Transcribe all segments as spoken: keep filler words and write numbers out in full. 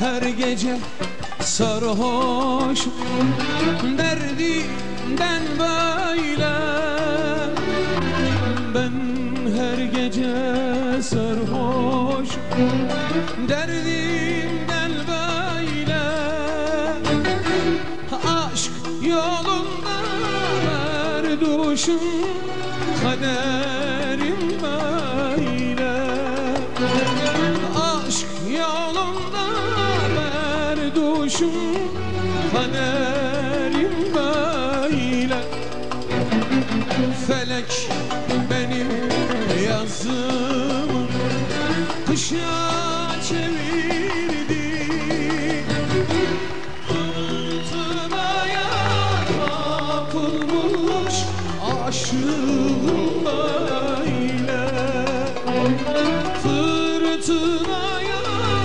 her gece sarhoş, derdimden böyle. Ben her gece sarhoş, derdimden böyle. Aşk yolunda berduşum, kaderim böyle. Aşk yolunda berduşum, kaderim böyle. Felek benim yazımı kışa çevirdi. Fırtınaya kapılmış aşığım böyle. Fırtınaya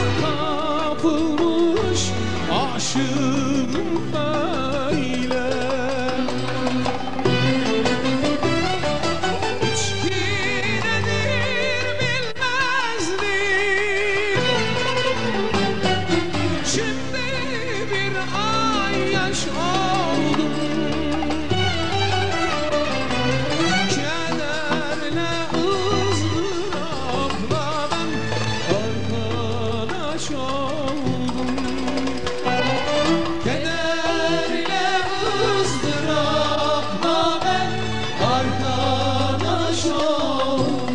kapılmış aşığım böyle. İçki nedir bilmezdim, şimdi bir ay yaş oldum. Kederle ızdırapla ben arkadaş oldum. Kederle ızdırapla ben arkadaş oldum.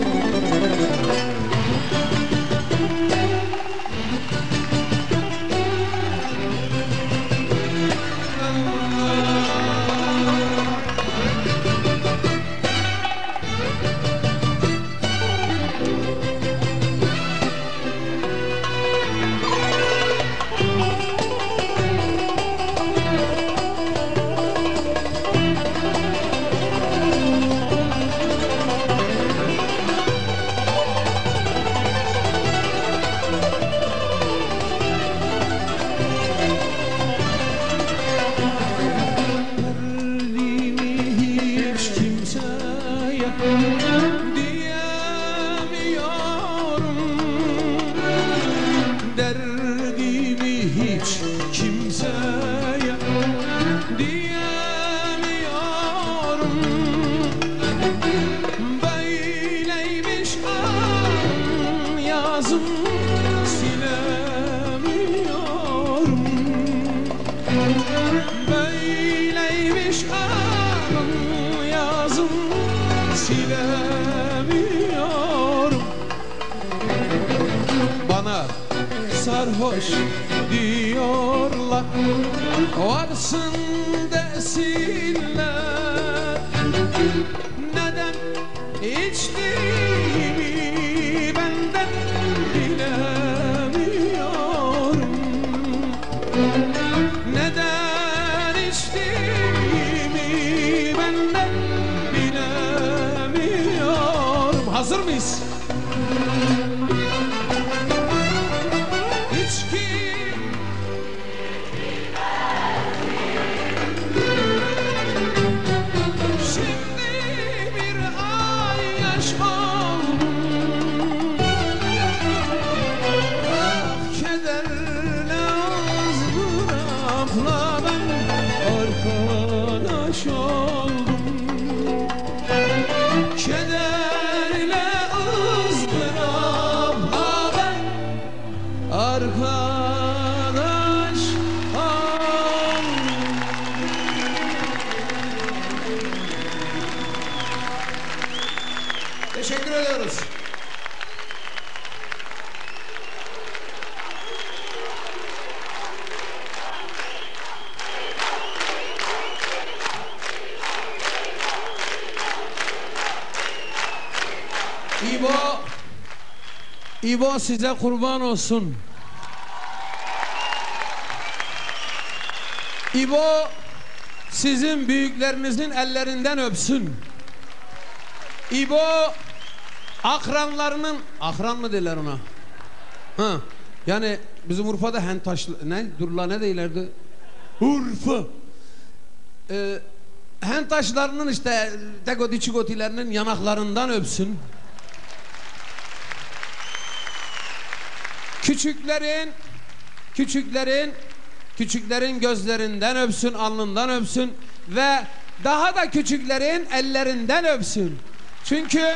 Derdimi hiç kimseye diyemiyorum. Derdimi hiç kimseye diyemiyorum. Böyleymiş an yazım, silemiyorum. Böyleymiş anım yazım, silemiyorum. Bana sarhoş diyorlar, varsın desinler. Neden içtiğimi benden bilemiyorum. Neden içtiğimi benden bilemiyorum. Hazır mıyız? İçki şimdi bir ay yaş oldum. Ah, kederle ızdırapla ben arkadaş oldum. Kederle ızdırapla ben arkadaş oldum. Teşekkür ediyoruz. İbo, İbo size kurban olsun. İbo sizin büyüklerinizin ellerinden öpsün. İbo akranlarının, akran mı derler ona? Ha, yani bizim Urfa'da hentaş, ne? Dur la ne değillerdi? Urfa. Ee, hentaşlarının işte tegoti çikotilerinin yanaklarından öpsün. Küçüklerin küçüklerin küçüklerin gözlerinden öpsün, alnından öpsün ve daha da küçüklerin ellerinden öpsün. Çünkü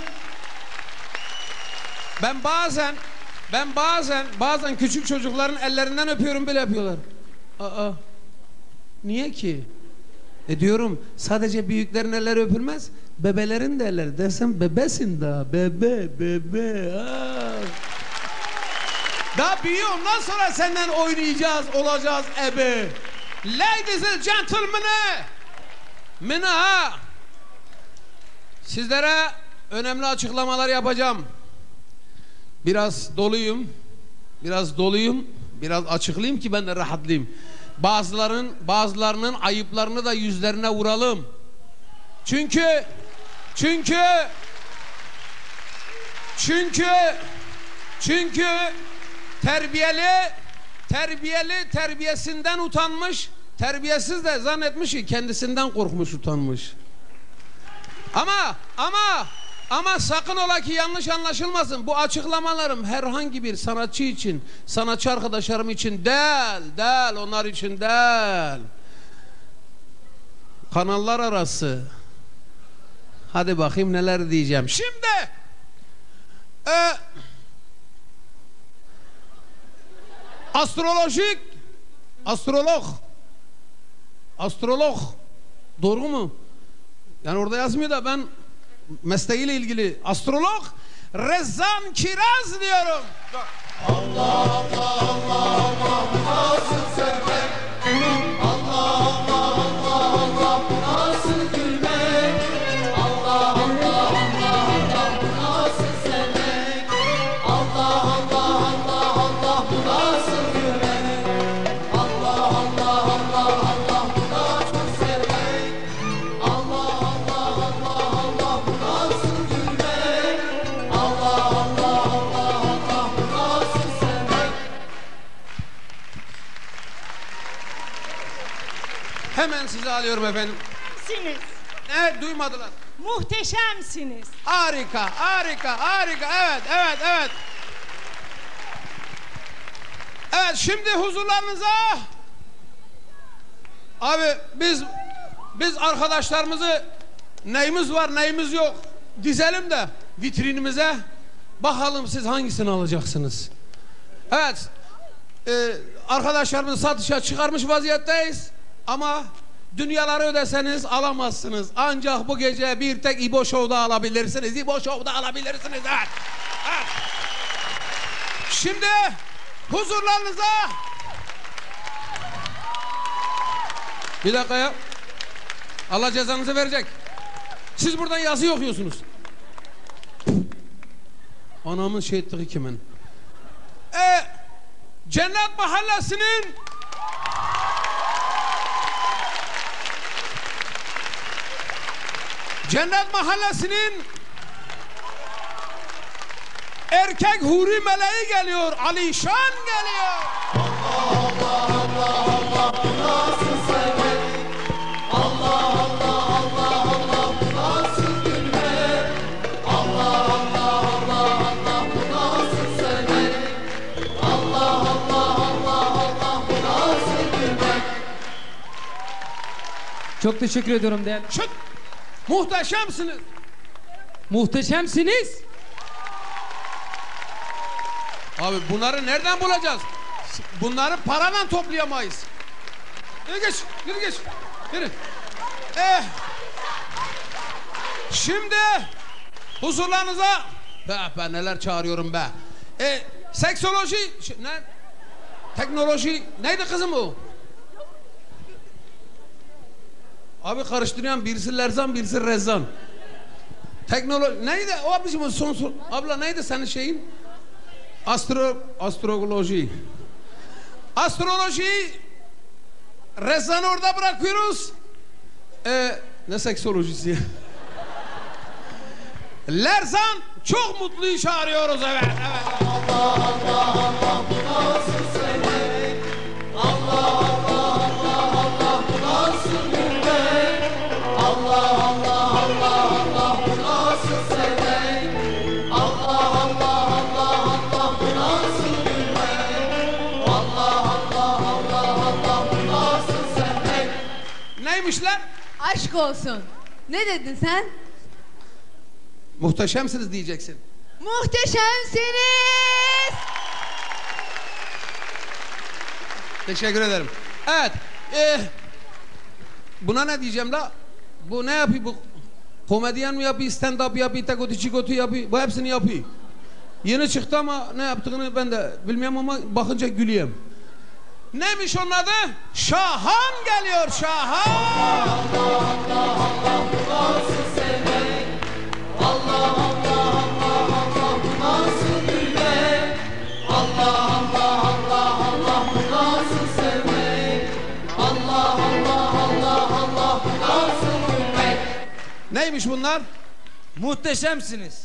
ben bazen ben bazen bazen küçük çocukların ellerinden öpüyorum, bile yapıyorlar. Aa, niye ki? E diyorum, sadece büyüklerin elleri öpülmez, bebelerin de elleri. Desem bebesin daha, bebe bebe. Aa. Daha büyüyor, ondan sonra senden oynayacağız, olacağız ebe. Ladies and gentlemen, mina, sizlere önemli açıklamalar yapacağım. Biraz doluyum, biraz doluyum, biraz açıklayayım ki ben de rahatlayayım. Bazıların, bazılarının ayıplarını da yüzlerine vuralım. Çünkü, çünkü, çünkü, çünkü terbiyeli, terbiyeli terbiyesinden utanmış, terbiyesiz de zannetmiş ki kendisinden korkmuş, utanmış. Ama, ama, ama sakın ola ki yanlış anlaşılmasın. Bu açıklamalarım herhangi bir sanatçı için, sanatçı arkadaşlarım için değil, değil, onlar için değil. Kanallar arası. Hadi bakayım neler diyeceğim. Şimdi, e, astrolojik, astrolog, astrolog, doğru mu? Yani orada yazmıyor da ben mesleğiyle ilgili astrolog Rezan Kiraz diyorum. Allah Allah Allah Allah nasıl sevmek, Allah Allah Allah Allah nasıl gülmek, Allah Allah Allah Allah nasıl sevmek, Allah Allah Allah Allah nasıl gülmek, Allah Allah Allah Allah nasıl sevmek, Allah Allah Allah Allah nasıl gülmek, Allah Allah Allah Allah nasıl sevmek. Hemen sizi alıyorum efendim. Muhteşemsiniz. Evet, duymadılar. Muhteşemsiniz. Harika, harika, harika. Evet, evet, evet. Evet, şimdi huzurlarınıza abi biz biz arkadaşlarımızı neyimiz var neyimiz yok dizelim de vitrinimize bakalım siz hangisini alacaksınız. Evet, e, arkadaşlarımızı satışa çıkarmış vaziyetteyiz ama dünyaları ödeseniz alamazsınız. Ancak bu gece bir tek İbo Show'da alabilirsiniz. İbo Show'da alabilirsiniz. Evet. Evet. Şimdi huzurlarınıza bir dakika ya. Allah cezanızı verecek. Siz buradan yazı okuyorsunuz. Anamın şey ettiği kimin? Ee, Cennet Mahallesi'nin Cennet Mahallesi'nin erkek huri meleği geliyor. Alişan geliyor. Allah Allah Allah Allah nasıl sevmek, Allah Allah Allah Allah nasıl gülmek, Allah Allah Allah Allah nasıl sevmek, Allah Allah Allah Allah nasıl gülmek. Çok teşekkür ediyorum değerli. Çık. Muhteşemsiniz. Muhteşemsiniz. Abi bunları nereden bulacağız? Bunları paradan toplayamayız. Yürü geç, yürü geç. Yürü. Eh. Şimdi huzurlarınıza be, be neler çağırıyorum be. E, seksoloji, ne? Teknoloji, neydi kızım o? Abi karıştırıyorum, birisi Lerzan, birisi Rezzan. Teknoloji, neydi o abicim o son son? Abla neydi senin şeyin? Astro, astroloji. Astroloji, Rezzan'ı orada bırakıyoruz. Ee, ne seksolojisi? Lerzan çok mutluyu çağırıyoruz, evet, evet. Allah Allah Allah nasıl sevmek, Allah Allah Allah Allah nasıl gülmek, Allah Allah Allah Allah nasıl sevmek, Allah Allah Allah Allah nasıl gülmek, Allah Allah Neymişler? Aşk olsun. Ne dedin sen? Muhteşemsiniz diyeceksin. Muhteşemsiniz. Teşekkür ederim. Evet. E, buna ne diyeceğim la? Bu ne yapıyor bu? Komedyen mi yapıyor, stand up yapıyor, tekoti çikoti yapıyor. Bu hepsini yapıyor. Yeni çıktı ama ne yaptığını ben de bilmiyorum ama bakınca gülüyorum. Neymiş onun adı? Şahan geliyor, Şahan. Allah Allah Allah nasıl sevmek? Allah Allah Allah Allah nasıl gülmek? Allah Allah Allah Allah nasıl sevmek? Allah Allah Allah Allah nasıl gülmek? Neymiş bunlar? Muhteşemsiniz.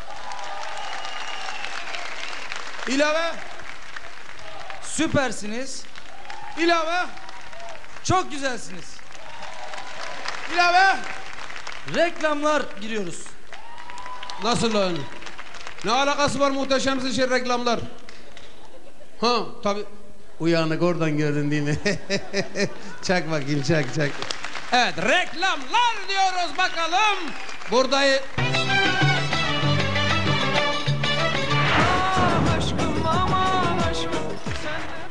İlave. Süpersiniz. İlave. Çok güzelsiniz. İlave. Reklamlar giriyoruz. Nasıl lan? Ne alakası var muhteşemsin şey reklamlar? Ha tabi. Uyanık oradan gördün değil mi? Çak bakayım çak çak. Evet reklamlar diyoruz bakalım. Buradayı. Ah aşkım aman aşkım sen de...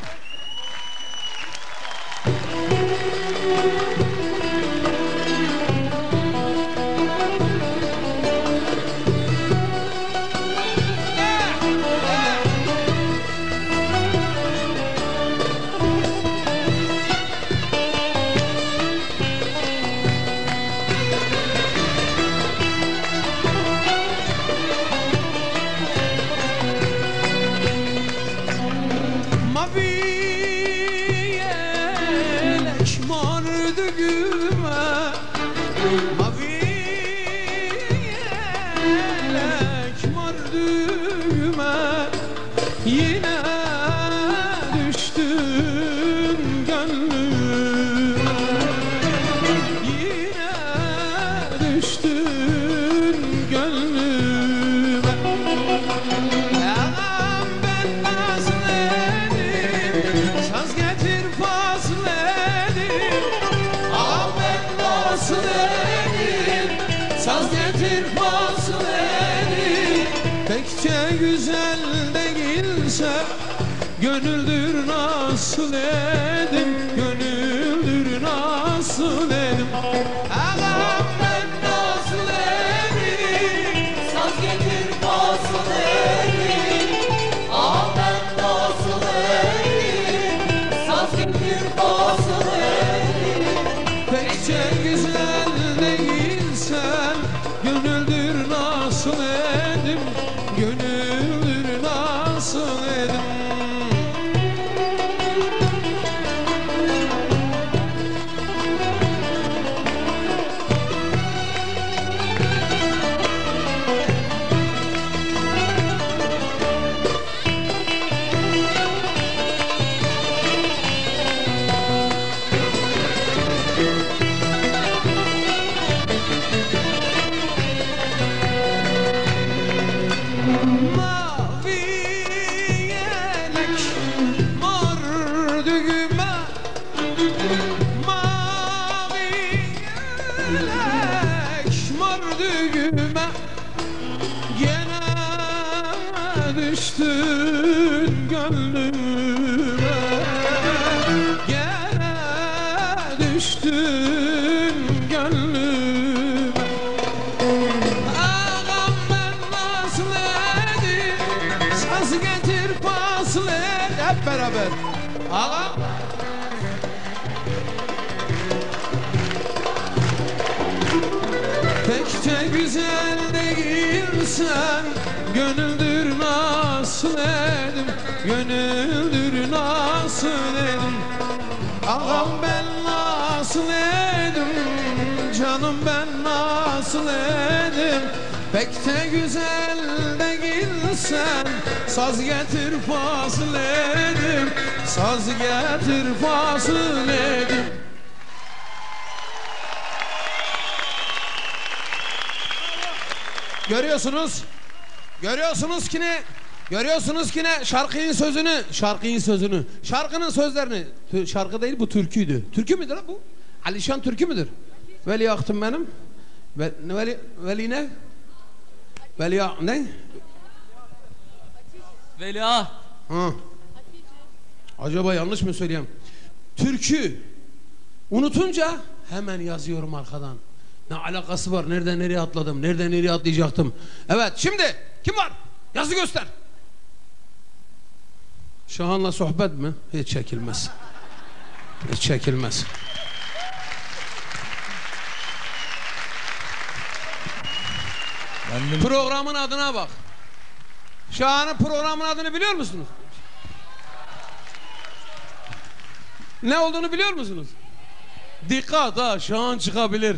Pekçe güzel değilse gönüldür nasıl edim, gönüldür nasıl edim. Ağam ben nasıl edim, Saz getir nasıl elim? Ah ben nasıl elim? Saz getir nasıl elim? pekçe güzel değilsen gönüldür nasıl edim, gönüldür nasıl edim. Mavi yelek mor düğme, mavi yelek mor düğme, gene düştün gönlüme, gene düştün gönlüme. Ağam ben nasıl edim, saz getir pasıl et. Hep beraber. Ağam. Pekçe güzel değilsen gönüldür nasıl edim, gönüldür nasıl edim. Ağam ben nasıl edim, canım ben nasıl edim. Pek de güzel değilsen saz getir fasıl edim, saz getir fasıl edim. Görüyorsunuz, görüyorsunuz ki ne? Görüyorsunuz ki ne? Şarkının sözünü, şarkının sözünü, şarkının sözlerini. Şarkı değil bu türküydü. Türkü müydü lan bu? Alişan Türkü müdür? Veliahtım benim. Ve, veli, veli ne? Veliaht ne? Veliaht. Ha. Acaba yanlış mı söyleyeyim? Türkü unutunca hemen yazıyorum arkadan. Ne alakası var? Nereden nereye atladım? Nereden nereye atlayacaktım? Evet, şimdi kim var? Yazı göster. Şahan'la sohbet mi? Hiç çekilmez. Hiç çekilmez. Ben de... Programın adına bak. Şahan'ın programın adını biliyor musunuz? Ne olduğunu biliyor musunuz? Dikkat ha, Şahan çıkabilir.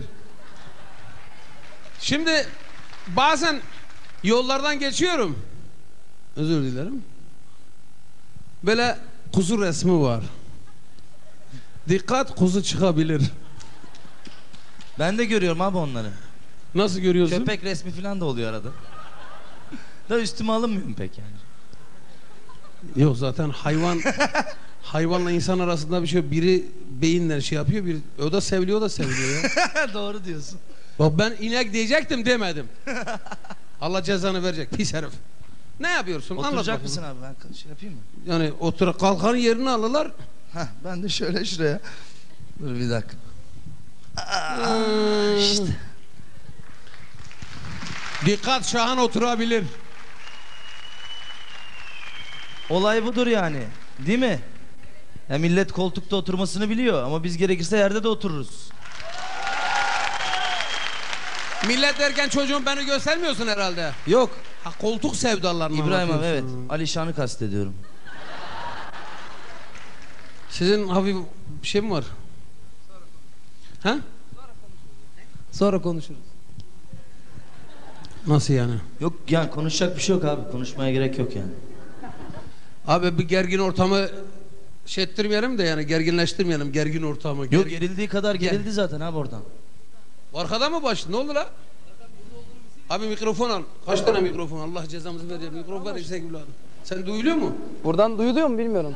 Şimdi bazen yollardan geçiyorum. Özür dilerim. Böyle kuzu resmi var. Dikkat, kuzu çıkabilir. Ben de görüyorum abi onları. Nasıl görüyorsun? Köpek resmi falan da oluyor arada. Da üstüme alınmıyorum pek yani. Yok zaten hayvan hayvanla insan arasında bir şey, biri beyinle şey yapıyor, bir o da seviliyor, o da seviliyor ya. Doğru diyorsun. Bak ben inek diyecektim demedim. Allah cezanı verecek pis herif. Ne yapıyorsun? Anlat Oturacak bakayım. mısın abi? Ben şey yapayım mı? Yani otur kalkanın yerini alırlar. Heh, ben de şöyle şuraya. Dur bir dakika. Aa, işte. Dikkat, Şahan oturabilir. Olay budur yani. Değil mi? Ya millet koltukta oturmasını biliyor ama biz gerekirse yerde de otururuz. Millet derken çocuğum beni göstermiyorsun herhalde. Yok. Ha, koltuk sevdalarını İbrahim abi evet. anlatıyorsun. Alişan'ı kastediyorum. Sizin hafif bir şey mi var? Ha? Sonra konuşuruz. Nasıl yani? Yok yani konuşacak bir şey yok abi. Konuşmaya gerek yok yani. Abi bir gergin ortamı şey ettirmeyelim de yani gerginleştirmeyelim gergin ortamı. Yok Ger- gerildiği kadar gerildi zaten abi oradan. Arkada mı başladı? Ne oldu la? Abi mikrofon al. Kaç tane mikrofon? Allah cezamızı verir. Mikrofon ver yüksek evladım. Sen duyuluyor mu? Buradan duyuluyor mu bilmiyorum.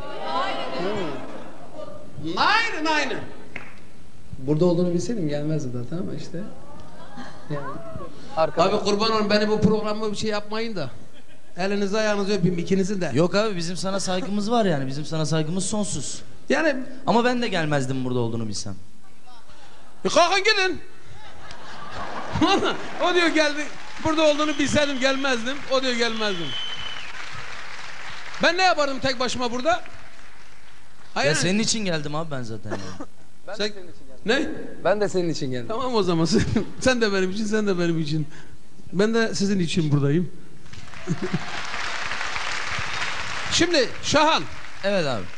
Aynen aynen. Burada olduğunu bilseydim gelmezdi zaten ama işte. Yani. Arkada. Abi kurban olun beni bu programı bir şey yapmayın da. Elinizi ayağınızı öpeyim ikinizin de. Yok abi bizim sana saygımız var yani. Bizim sana saygımız sonsuz. Yani Ama ben de gelmezdim burada olduğunu bilsem. bir kalkın gidin. O diyor geldi. Burada olduğunu bilseydim gelmezdim. O diyor gelmezdim. Ben ne yapardım tek başıma burada? Hayır. Ya senin için geldim abi ben zaten yani. Ben Sen- de senin için geldim. Ne? Ben de senin için geldim. Tamam o zaman sen de benim için, sen de benim için. Ben de sizin için buradayım. Şimdi Şahan, Evet abi.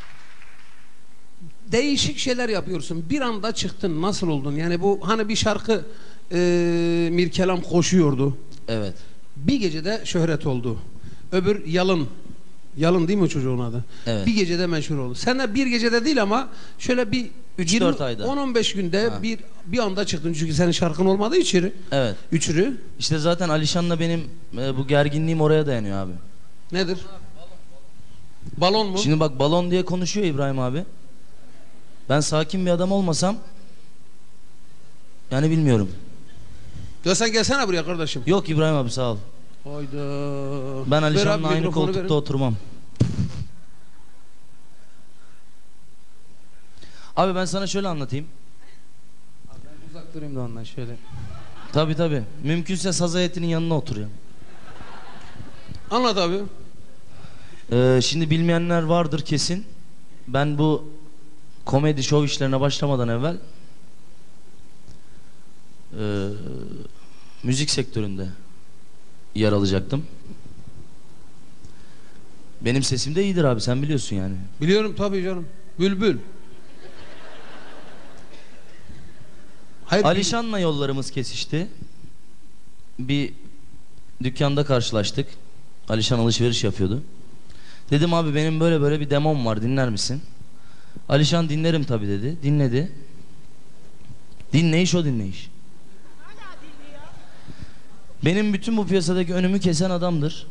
değişik şeyler yapıyorsun. Bir anda çıktın, nasıl oldun? Yani bu hani bir şarkı e, Mirkelam koşuyordu. Evet. Bir gecede şöhret oldu. Öbür Yalın. Yalın değil mi o çocuğun adı? Evet. Bir gecede meşhur oldu. Sen de bir gecede değil ama şöyle bir Üç dört ayda. on on beş günde Ha. bir bir anda çıktın. Çünkü senin şarkın olmadığı için. Evet. Üçürü. İşte zaten Alişan'la benim e, bu gerginliğim oraya dayanıyor abi. Nedir? Balon mu? Şimdi bak balon diye konuşuyor İbrahim abi. Ben sakin bir adam olmasam yani bilmiyorum. Ya sen gelsene buraya kardeşim. Yok İbrahim abi sağ ol. Hayda. Ben Ver Alişan'la abi, aynı mikrofonu koltukta verin. oturmam. Abi ben sana şöyle anlatayım. Uzak durayım da ondan şöyle. Tabi tabi. Mümkünse saz heyetinin yanına oturuyorum. Anlat abi. Ee, şimdi bilmeyenler vardır kesin. Ben bu komedi şov işlerine başlamadan evvel e, müzik sektöründe yer alacaktım. Benim sesim de iyidir abi sen biliyorsun yani. Biliyorum tabii canım. Bülbül. Hayır. Alişan'la yollarımız kesişti. Bir dükkanda karşılaştık. Alişan alışveriş yapıyordu. Dedim abi benim böyle böyle bir demom var dinler misin? Alişan dinlerim tabii dedi. Dinledi. Dinleyiş o dinleyiş. Benim bütün bu piyasadaki önümü kesen adamdır.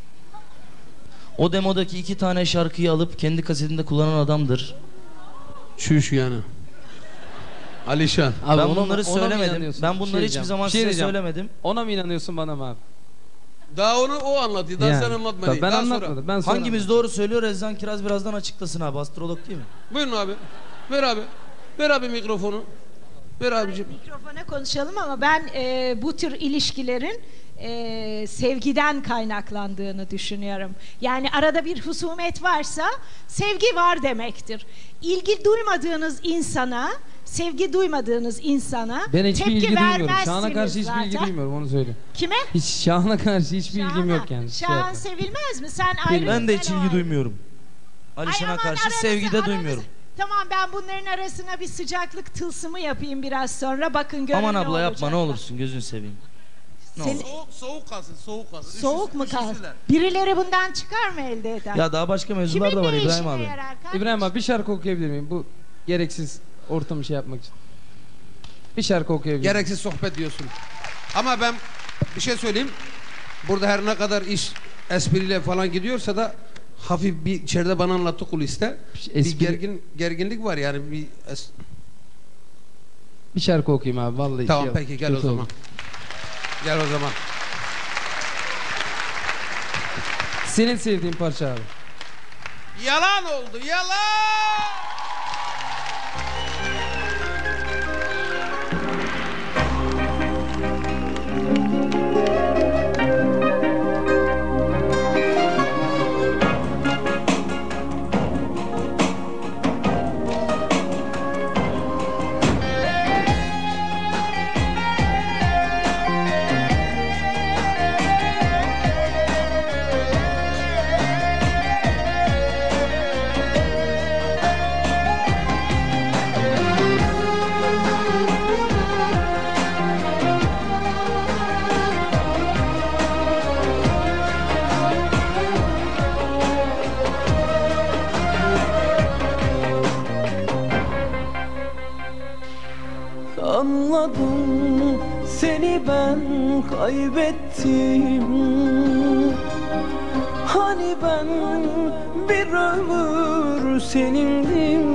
O demodaki iki tane şarkıyı alıp kendi kasetinde kullanan adamdır. Şuş yani. Alişan. Abi ben ona- bunları ona mı söylemedim. inanıyorsun? Ben Bir bunları şey hiçbir diyeceğim. zaman Bir şey size diyeceğim. söylemedim. Ona mı inanıyorsun bana mı abi? Daha onu o anlatıyor. Daha Yani. sen anlatma. Tabii değil. ben Daha anlatmadım. sonra. Ben sonra Hangimiz doğru söylüyor? Rezan Kiraz birazdan açıklasın abi. Astrolog değil mi? Buyurun abi. Ver abi. Ver abi mikrofonu. Ver abicim. Mikrofona konuşalım ama ben e, bu tür ilişkilerin e, sevgiden kaynaklandığını düşünüyorum. Yani arada bir husumet varsa sevgi var demektir. İlgi duymadığınız insana, sevgi duymadığınız insana Ben hiçbir tepki ilgi duymuyorum. vermezsiniz Şahan'a karşı hiçbir zaten. ilgi duymuyorum, onu söyleyeyim. Kime? Hiç Şahan'a karşı hiçbir ilgim Şahan'a. yok yani. Şey Şahan yapma. sevilmez mi? Sen ayrı. Ben de hiç sen o ilgi ayrı. duymuyorum. Ay Alişan'a aman karşı aranızı- sevgi de aranızı- duymuyorum. Tamam, ben bunların arasına bir sıcaklık tılsımı yapayım biraz sonra. Bakın görün Aman ne abla yapma olacak. ne olursun gözünü seveyim. Ne Senin- olur. Soğuk, soğuk kalsın, soğuk kalsın. Soğuk mu kalsın? Birileri bundan çıkar mı elde eder? Ya daha başka mevzular Kimin da var ne İbrahim işine abi. yarar kardeşim? İbrahim abi bir şarkı okuyabilir miyim? Bu gereksiz ortamı şey yapmak için. Bir şarkı okuyabilir miyim? Gereksiz sohbet diyorsun. Ama ben bir şey söyleyeyim. Burada her ne kadar iş espriyle falan gidiyorsa da hafif bir içeride bana anlattı kuliste. Bir Espri- gergin gerginlik var yani bir es- Bir şarkı okuyayım abi vallahi. Tamam şey peki gel o kötü zaman. oldu. Gel o zaman. Senin sevdiğin parça abi. Yalan oldu, yalan. Anladım seni ben kaybettim. Hani ben bir ömür senindim.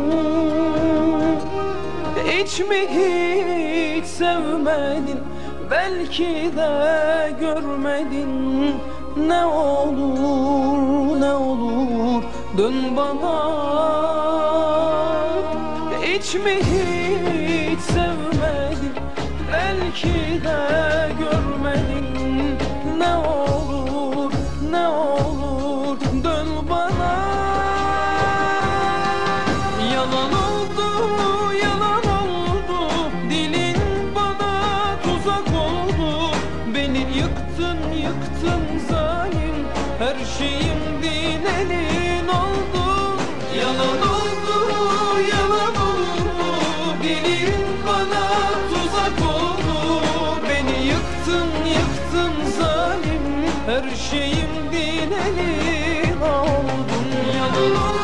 Hiç mi hiç sevmedin, belki de görmedin. Ne olur ne olur dön bana. Hiç mi hiç sevmedin, belki de görmedin. Ne olur ne olur dön bana. Yalan oldu yalan oldu, dilin bana tuzak oldu. Beni yıktın yıktın zalim, her şeyim din elin oldu. Yalan oldu yalan oldu, dilin bana tuzak oldu. Beni yıktın yıktın zalim, her şeyim din elin oldun. Yalan oldu.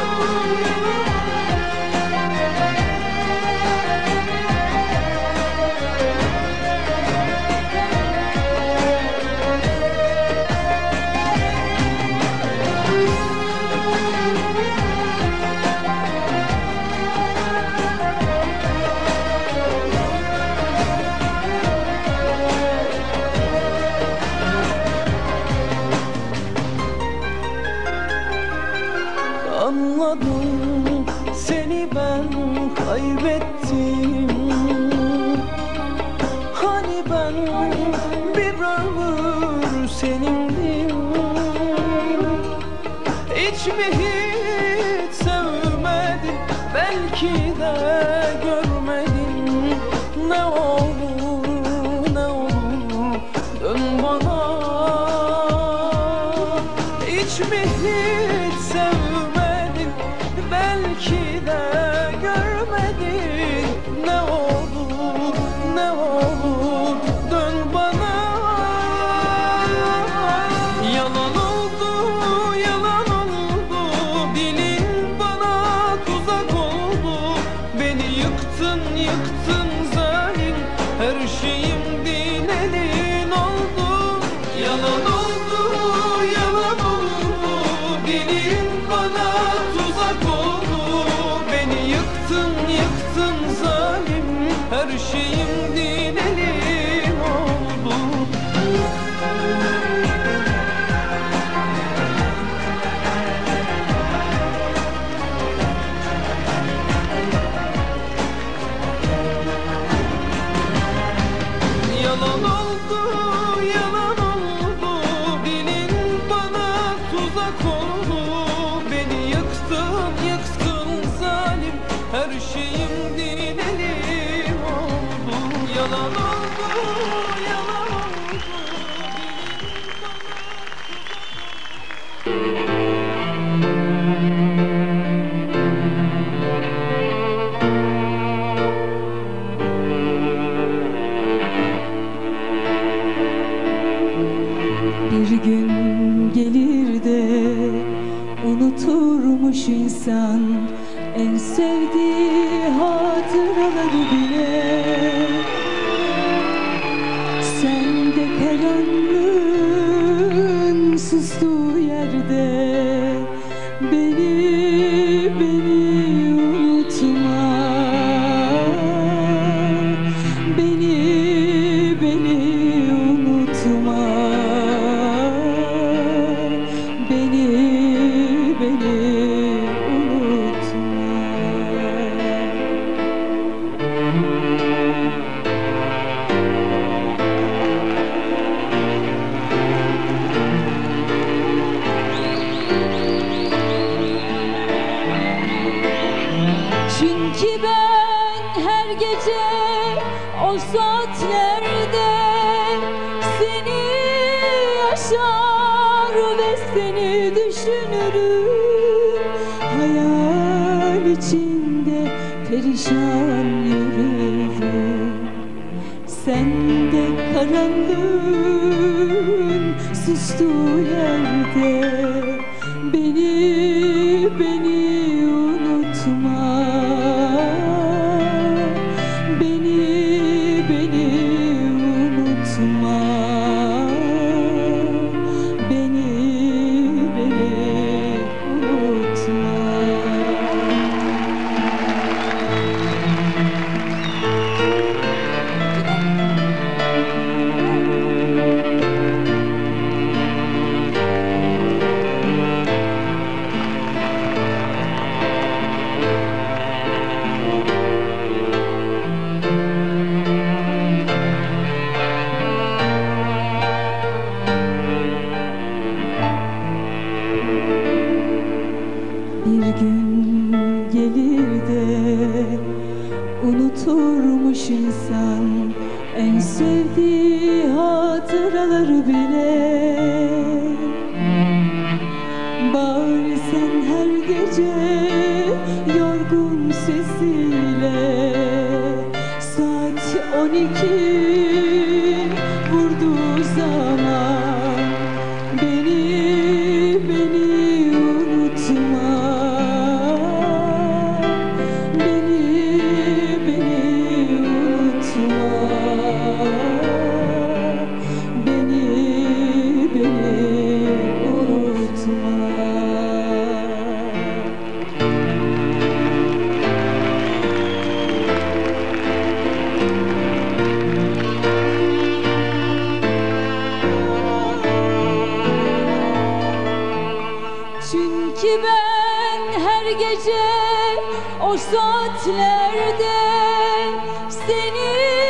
Anladım seni ben kaybettim. Hani ben bir ömür senindim. Hiç mi hiç sevmedin, belki de görmedin. Ne olur ne olur dön bana. Hiç mi hiç sevmedin, belki de görmedin. Ne olur ne olur dön bana. Yalan oldu yalan oldu, dilin bana tuzak oldu. Beni yıktın yıktın zalim, her şeyim din elin oldu. Yalan oldu yalan oldu, dilin bana tuzak oldu. Beni yıktın yıktın zalim, şeyim dilelim oldu. Yalan oldu, yalan oldu, dilin bana tuzak oldu. Beni yıktın, yıktın zalim, her şeyim dilelim oldu. Yalan oldu, yalan oldu, dilin bana tuzak oldu. Bir gün gelir de unuturmuş insan en sevdiği hatıraları bile. Sen de karanlığın sustuğu yerde beni, beni unutma. Beni, beni unutma. Beni, beni unutma. Çünkü ben her gece o saatlerde seni yaşar ve seni düşünürüm. Hayal içinde perişan yürürüm. Sen de karanlığın sustuğu yerde beni, beni unutma. Beni, beni unutma. Beni, beni unutma. Bir gün gelir de unuturmuş insan en sevdiği hatıraları bile. Bari sen her gece yorgun sesiyle saat on iki vurduğu zaman beni, beni unutma. Beni, beni unutma. Beni, beni unutma. Çünkü ben her gece o saatlerde seni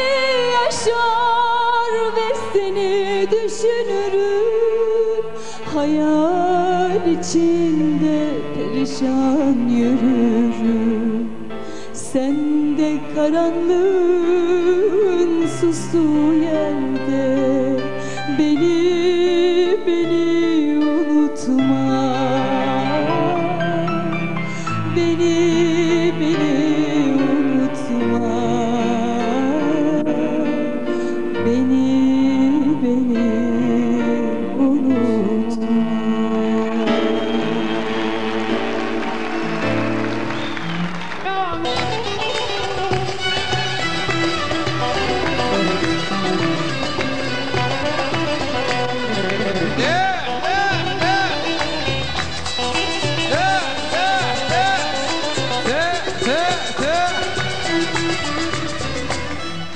yaşar ve seni düşünürüm. Hayal içinde perişan yürürüm. Sen de karanlığın sustuğu yerde beni, beni unutma. Beni, beni unutma. Beni, beni unutma. Thank you.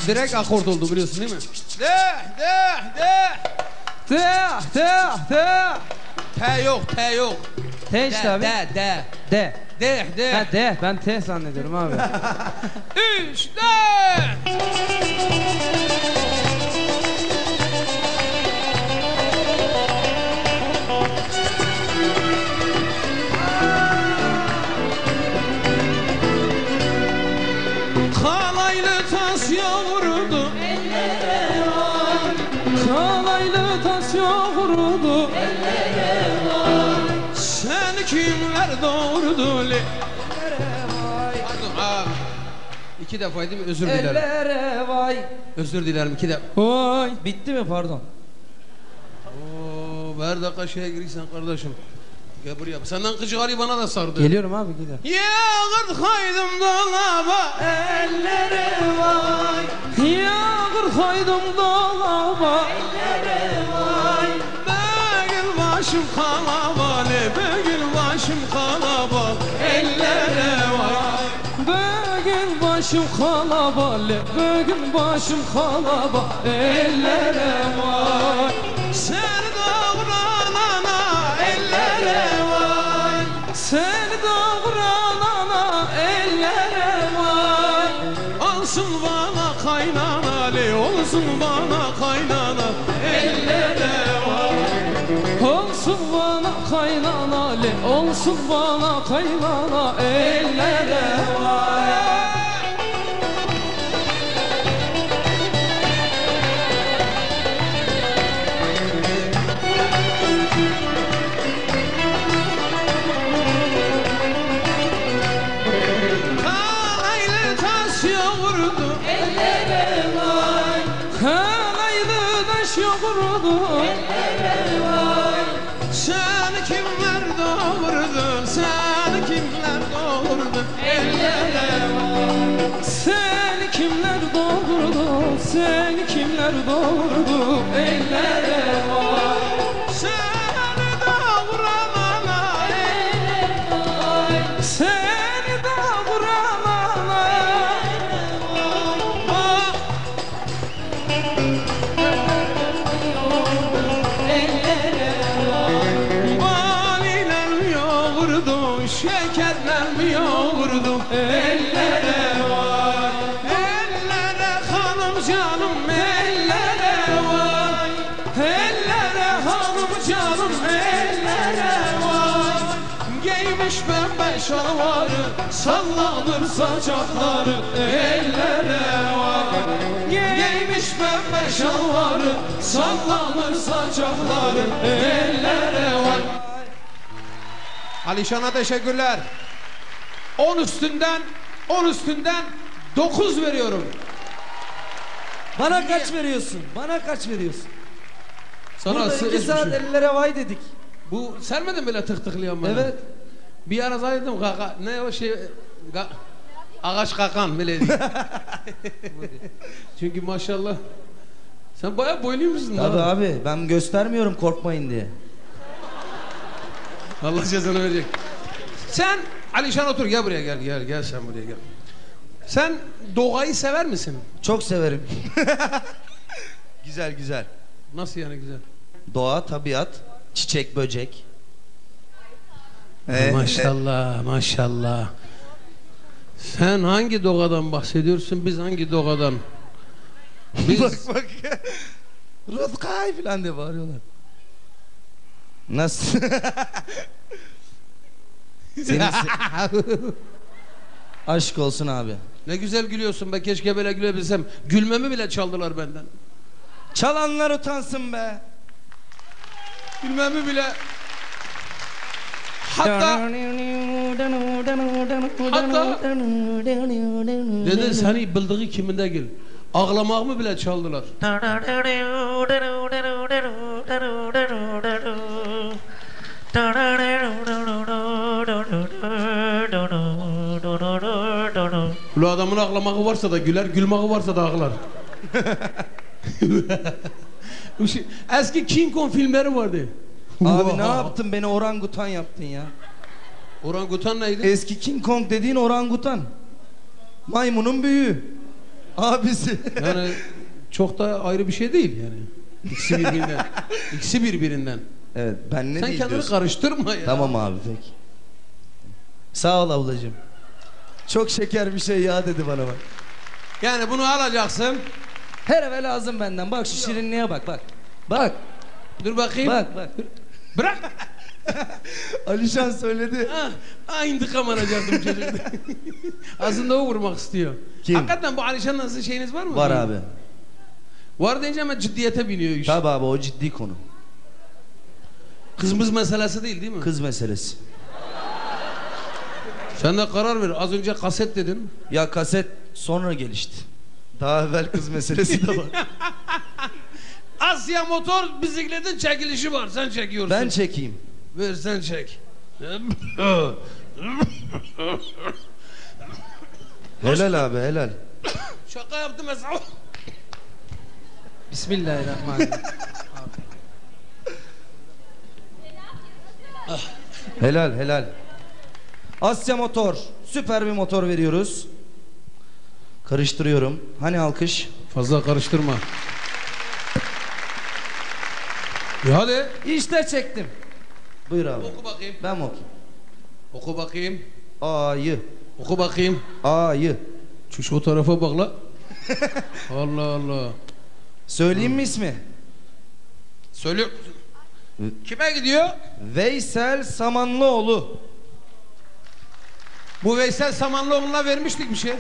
direkt akord oldu biliyorsun değil mi? De, de, de. De, de, de. T yok, T yok. T işte De, abi. de, de. De. De, de. Ha de. Ben T zannediyorum abi. Üç, dört. Kalaylı tas yoğurdu. Ellere var. Kalaylı tas yoğurdu. Ellere var. Sen kimler doğurdu? Ellere var. Pardon abi. İki defaydı mı? Özür dilerim. Ellere vay. Özür dilerim iki defa. Vay. Bitti mi pardon? Oo, her dakika şeye giriysen kardeşim. Gel buraya. Senden kıcığı bana da sardı. Geliyorum abi gider. Yağır kaydım dolaba. Ellere vay. Yağır koydum dolaba. Ellere vay. Bögül başım kalabali. Bögül başım kalabal. Ellere vay. Bugün başım kalabalık, bugün başım kalabalık, ellere vay. Sen davranana ellere vay. Sen davranana ellere vay. Olsun bana kaynanalı, olsun bana kaynana ellere vay. Olsun bana kaynanalı, olsun bana kaynana, ellere vay. Kalaylı tas yoğurdu. Ellere vay. Kalaylı taş yoğurdu. Ellere vay. Sen kimler doğurdu? Sen kimler doğurdu? Ellere vay. Sen kimler doğurdu? Sen kimler doğurdu? Ellere vay. Seni doğuranana Ellere vay. Seni doğuranana ah, ellere vay. valiler mi yoğurdu? Şekerler mi yoğurdu? Ellere vay. Ellere hanım canım ellere vay. Ellere hanım canım, ellere vay. Giymiş pembe şalvarı, sallanır saçakları ellere vay. Giymiş pembe şalvarı, sallanır saçakları ellere vay. Alişan'a teşekkürler. On üstünden, on üstünden dokuz veriyorum. Bana kaç veriyorsun? Bana kaç veriyorsun? Sana Burada sır- iki saat hiçbir şey- ellere vay dedik. Bu sermedin böyle tık tıklayan bana. Evet. Bir ara zannettim kaka, ne o şey, ga, ağaç kakan böyle değil. Çünkü maşallah, sen bayağı boyluymuşsun. Tabii ha. abi ben göstermiyorum korkmayın diye. Allah cezanı verecek. Sen Alişan otur, gel buraya, gel gel gel sen buraya gel. Sen doğayı sever misin? Çok severim. Güzel güzel. Nasıl yani güzel? Doğa, tabiat, çiçek, böcek. Maşallah maşallah. Sen hangi doğadan bahsediyorsun, biz hangi doğadan? Biz Bak bak. Rıfkay falan diye bağırıyorlar. Nasıl? Senin se- Aşk olsun abi. ne güzel gülüyorsun be, keşke böyle gülebilsem. Gülmemi bile çaldılar benden. Çalanlar utansın be. Gülmemi bile. Hatta Hatta dedi seni bildiği kiminde gül. Ağlamağımı bile çaldılar. Bu adamın ağlamağı varsa da güler, gülmeği varsa da ağlar. Eski King Kong filmleri vardı. Abi ne yaptın, beni orangutan yaptın ya. Orangutan neydi? Eski King Kong dediğin orangutan. Maymunun büyüğü. Abisi. Yani çok da ayrı bir şey değil yani. İkisi birbirinden. İkisi birbirinden. Evet, ben ne Sen değil kendini diyorsun. karıştırma ya. Tamam abi peki. Sağ ol ablacığım. Çok şeker bir şey ya dedi bana bak. Yani bunu alacaksın. Her eve lazım benden. Bak şu şirinliğe bak bak. Bak. Dur bakayım. Bak bak. Bırak. Alişan söyledi. Ha, ha intikam alacaktım çocuk. Aslında o vurmak istiyor. Kim? Hakikaten bu Alişan nasıl şeyiniz var mı? Var abi. Var deyince ama ciddiyete biniyor iş. Tabi abi o ciddi konu. Kızımız meselesi değil değil mi? Kız meselesi. Sen de karar ver. Az önce kaset dedin. Ya kaset sonra gelişti. Daha evvel kız meselesi de var. Asya motor bisikletin çekilişi var. Sen çekiyorsun. Ben çekeyim. Ver sen çek. Helal abi helal. Şaka yaptım mesela. Bismillahirrahmanirrahim. Helal helal. Asya motor. Süper bir motor veriyoruz. Karıştırıyorum. Hani alkış? Fazla karıştırma. Ya hadi. İşte çektim. Buyur abi. Oku bakayım. Ben mi okuyayım? Oku bakayım. Ayı. Oku bakayım. Ayı. Şu o tarafa bak la. Allah Allah. Söyleyeyim mi ismi? Söyle. Kime gidiyor? Veysel Samanlıoğlu. Bu Veysel Samanlıoğlu'na vermiştik bir şey.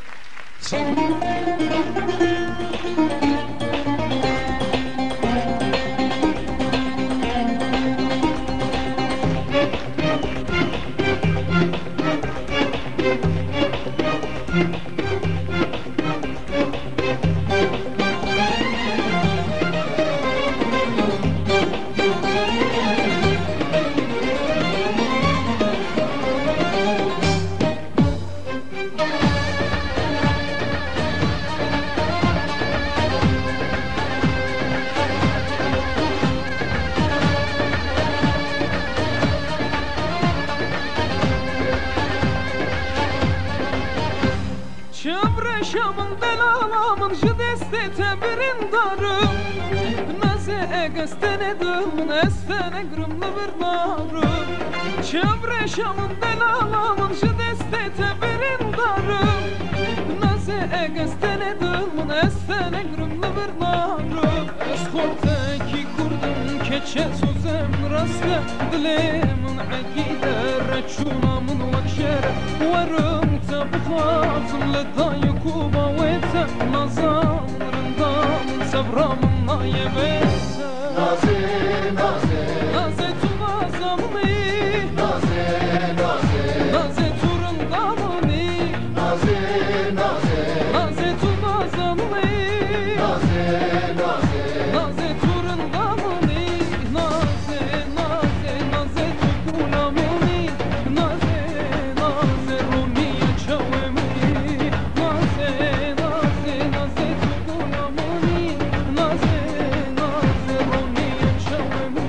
Şamın delalamın şu deste tebirin darım Naze egestene dılmın estene grımlı bir narım Şamre şamın delalamın şu deste tebirin darım Naze egestene dılmın estene grımlı bir narım Eskorteki kurdum keçe sözem rastla Dilemin akide reçunamın vakşere Varım tabukatın ledayı kuba vete Nazan rındamın sevramın nayebete Naze, naze Naze tu nazamni Naze, naze Naze tu rındamni Naze, naze Naze tu nazamni Naze, naze Naze tu rındamni Naze, naze Naze tu kulamni Naze, naze Rumiye çavemi Naze, naze Naze tu kulamni Naze, naze Rumiye çavemi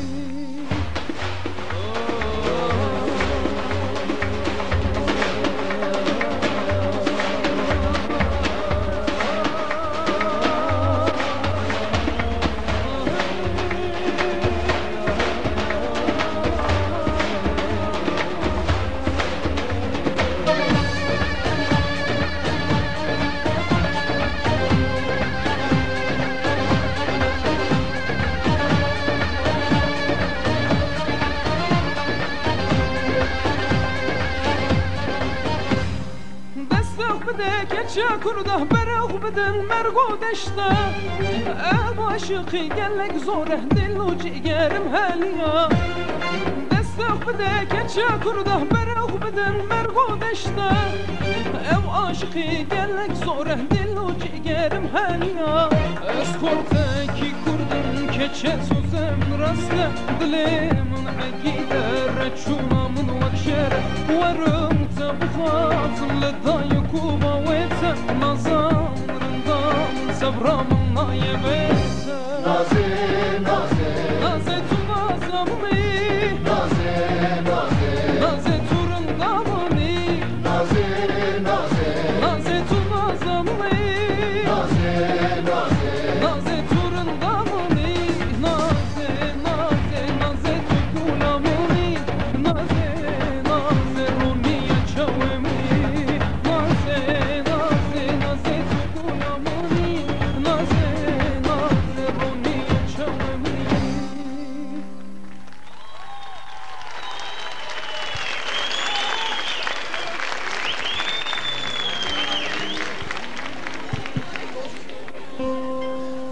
دستخ بده keçe kurda beraq beden mergo deşte Ev aşıqi gellek zore dil u cigerim heliya Destخ bede keçe kurda beraq beden mergo deşte Ev aşıqi gellek zore dil u cigerim heliya Eskorteki kurdum keçe sözem rastla Dilimin akide reçunamın vakşere Varım tabukatın ledayı kuba vete Nazan rındamın sevramın nayebete Naze, naze Naze tu nazamni Naze, naze Naze tu rındamni Naze, naze Naze tu nazamni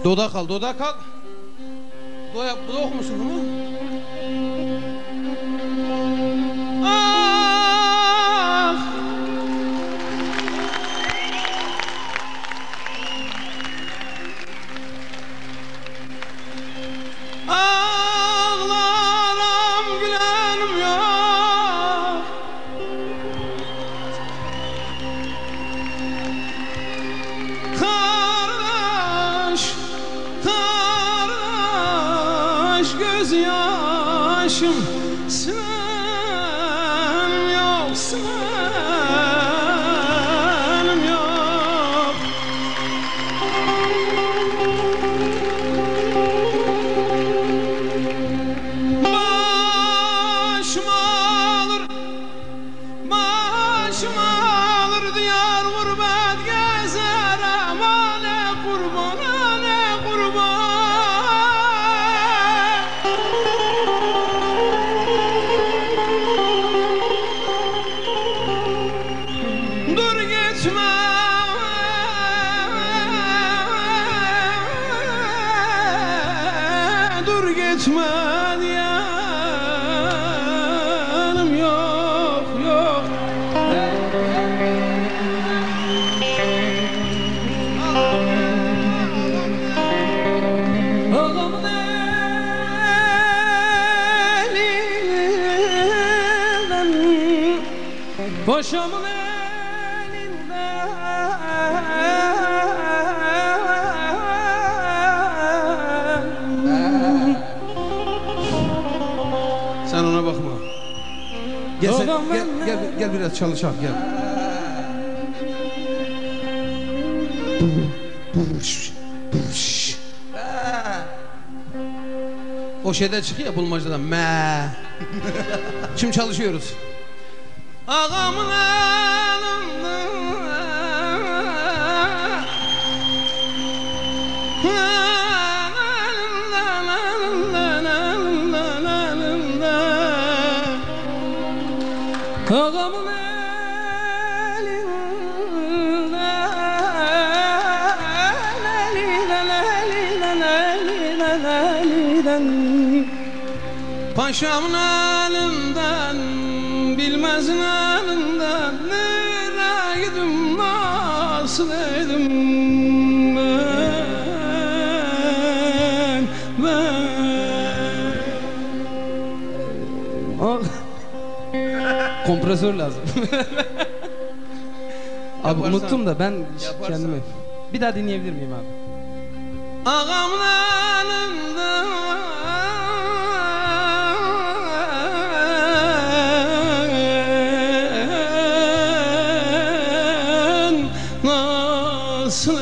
Doda kal, doda kal. Doya, bu da okumuşsun bunu. Ah! Ağlarım gülenim yok. Kardeş, kardeş gözyaşım sen yok, sen yok. Başıma alır, başıma alır diyar gurbet gezerem, ane kurban, ane kurban. Dur gitme, dur gitme diyenim yok, yok. Ağamın elinden, paşamın elinden. Sen ona bakma. Gel, sen, gel, gel, gel biraz çalışak gel. O şeyden çıkıyor ya, bulmacadan. Me. Şimdi çalışıyoruz. Ağamın Ağamın elinden, paşamın elinden, bilmezin elinden, nereye gidim, nasıl edim ben, ben. Kompresör lazım. Abi Yaparsan, unuttum da ben yaparsan. kendimi. Bir daha dinleyebilir miyim abi? Ağamın elinden, nasıl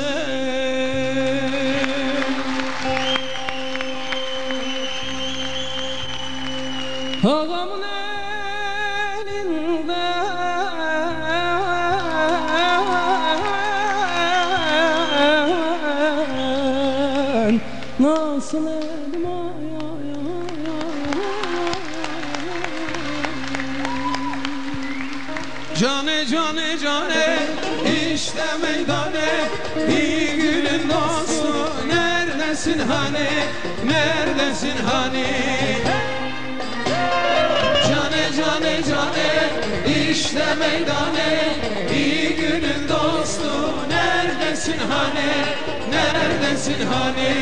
ağamın elinden, nasıl edim ay ay ay ay. Cane cane cane işte meydane, iyi günün dostu neredesin hani, neredesin hani. Cane cane cane işte meydane, iyi günün dostu neredesin hani, neredesin hani.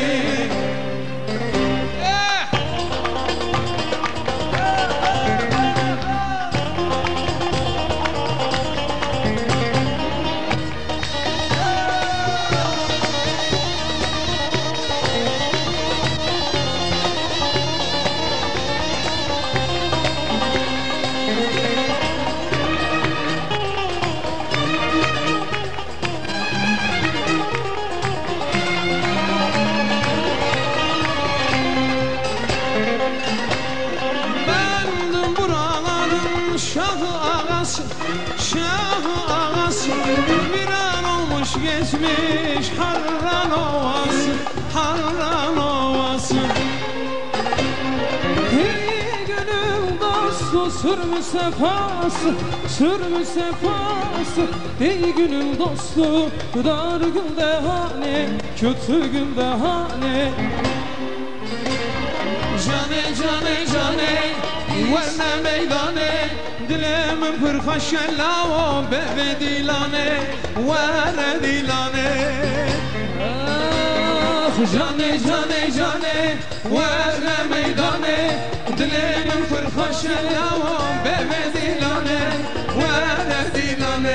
Geçmiş Harran Ovası, Harran Ovası. İyi günün dostu dostu sürmü sefası, sürmü sefası. Ey günün dostu, dar günde hani, kötü günde hani. Cane cane cane, verne meydane, dilemin pırhaşella o bebe dilane, vere dilane. Ah cane cane cane, verne meydane, dilemin pırhaşella o bebe dilane, vere dilane.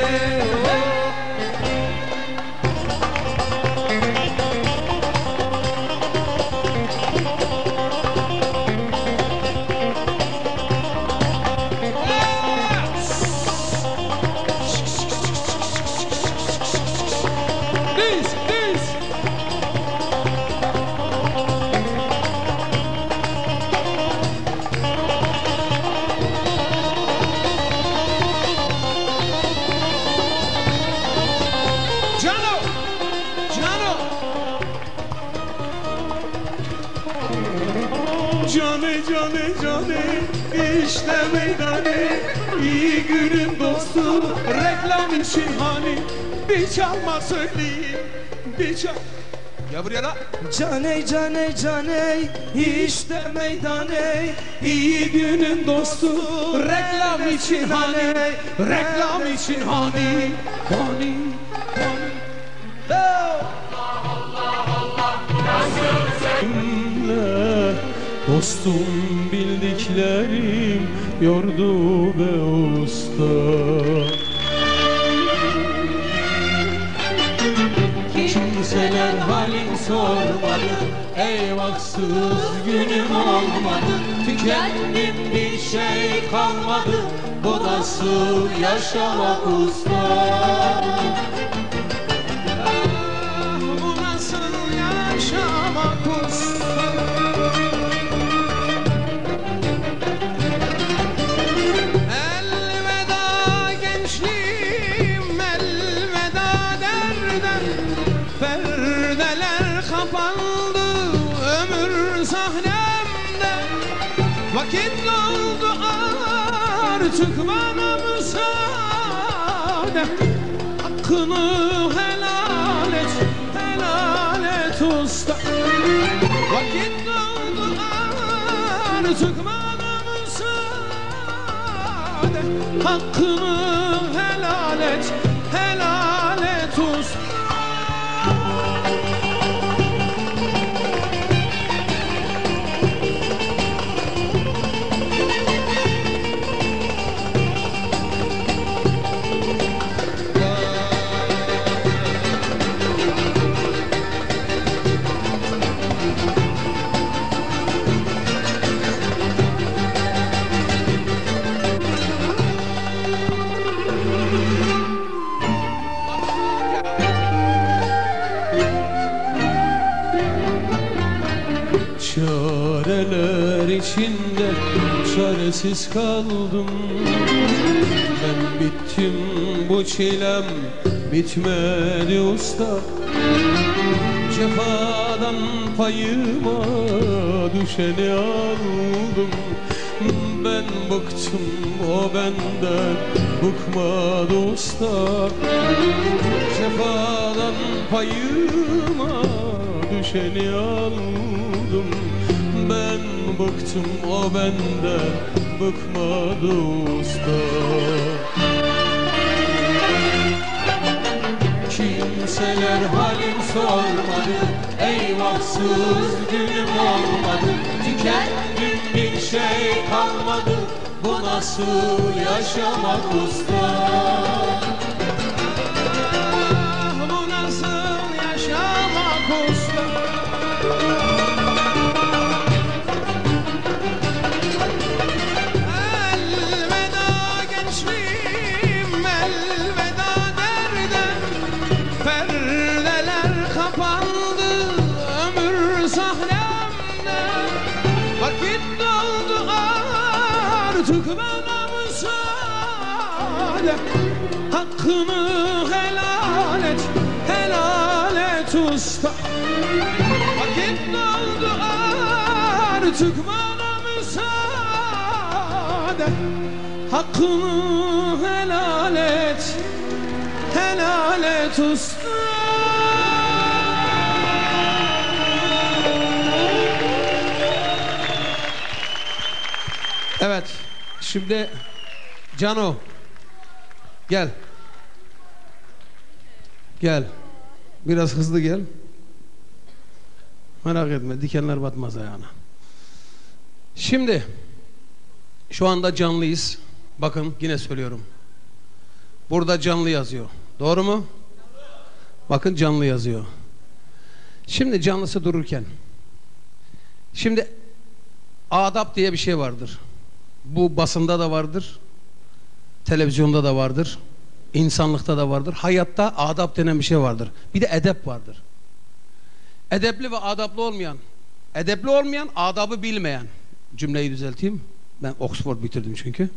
Cane cane cane, işte meydane, iyi günün dostu, reklam için hani. Bir çalma söyleyin, bir çal. Ya buraya da. Cane cane cane, işte meydane, iyi günün dostu, reklam için hani, reklam için hani, hani, hani. Dostum bildiklerim yordu be usta. Kimseler halim sormadı, eyvahsız günüm olmadı. Tükendim bir şey kalmadı, bu nasıl yaşamak usta? Bu nasıl yaşamak usta? Perdeler kapandı ömür sahnemde, vakit doldu artık bana müsaade. Hakkını helal et, helal et usta. Vakit doldu artık bana müsaade. Hakkını helal et, helal et usta. Çareler içinde çaresiz kaldım. Ben bittim, bu çilem bitmedi usta. Cefadan payıma düşeni aldım. Ben bıktım, o benden bıkmadı usta. Cefadan payıma düşeni aldım. Ben bıktım, o benden bıkmadı usta. Kimseler halim sormadı, eyvahsız günüm olmadı. Tükendim, bir şey kalmadı, bu nasıl yaşamak usta? Bu nasıl yaşamak usta? Artık bana müsaade. Hakkını helal et, helal et usta. Vakit doldu artık bana müsaade. Hakkını helal et, helal et usta. Evet, şimdi Cano, gel. Gel, biraz hızlı gel. Merak etme, dikenler batmaz ayağına. Şimdi, şu anda canlıyız. Bakın yine söylüyorum. Burada canlı yazıyor. Doğru mu? Bakın canlı yazıyor. Şimdi canlısı dururken. Şimdi adap diye bir şey vardır. Bu basında da vardır. Televizyonda da vardır. İnsanlıkta da vardır. Hayatta adap denen bir şey vardır. Bir de edep vardır. Edepli ve adaplı olmayan, edepli olmayan, adabı bilmeyen. Cümleyi düzelteyim. Ben Oxford bitirdim çünkü.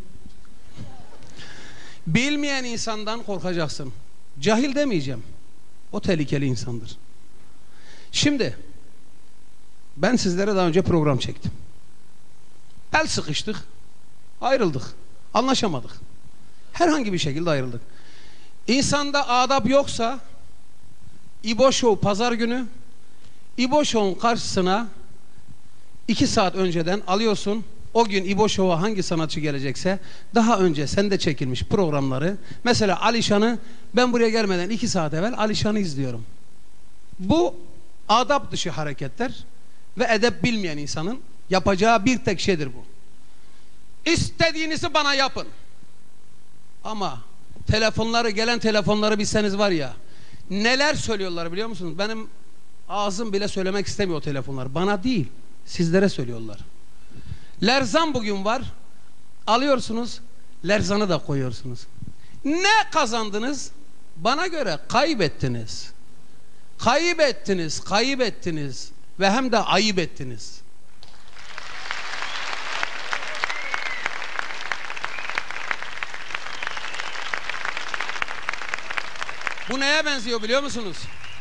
Bilmeyen insandan korkacaksın. Cahil demeyeceğim. O tehlikeli insandır. Şimdi ben sizlere daha önce program çektim. El sıkıştık. Ayrıldık. Anlaşamadık. Herhangi bir şekilde ayrıldık. İnsanda adap yoksa İbo Show pazar günü İbo Show'un karşısına iki saat önceden alıyorsun. O gün İbo Show'a hangi sanatçı gelecekse daha önce sende çekilmiş programları, mesela Alişan'ı ben buraya gelmeden iki saat evvel Alişan'ı izliyorum. Bu adap dışı hareketler ve edep bilmeyen insanın yapacağı bir tek şeydir bu. İstediğinizi bana yapın. Ama telefonları, gelen telefonları bilseniz var ya, neler söylüyorlar biliyor musunuz? Benim ağzım bile söylemek istemiyor o telefonlar. Bana değil, sizlere söylüyorlar. Lerzan bugün var. Alıyorsunuz, Lerzan'ı da koyuyorsunuz. Ne kazandınız? Bana göre kaybettiniz. Kaybettiniz, kaybettiniz ve hem de ayıp ettiniz. Bu neye benziyor biliyor musunuz?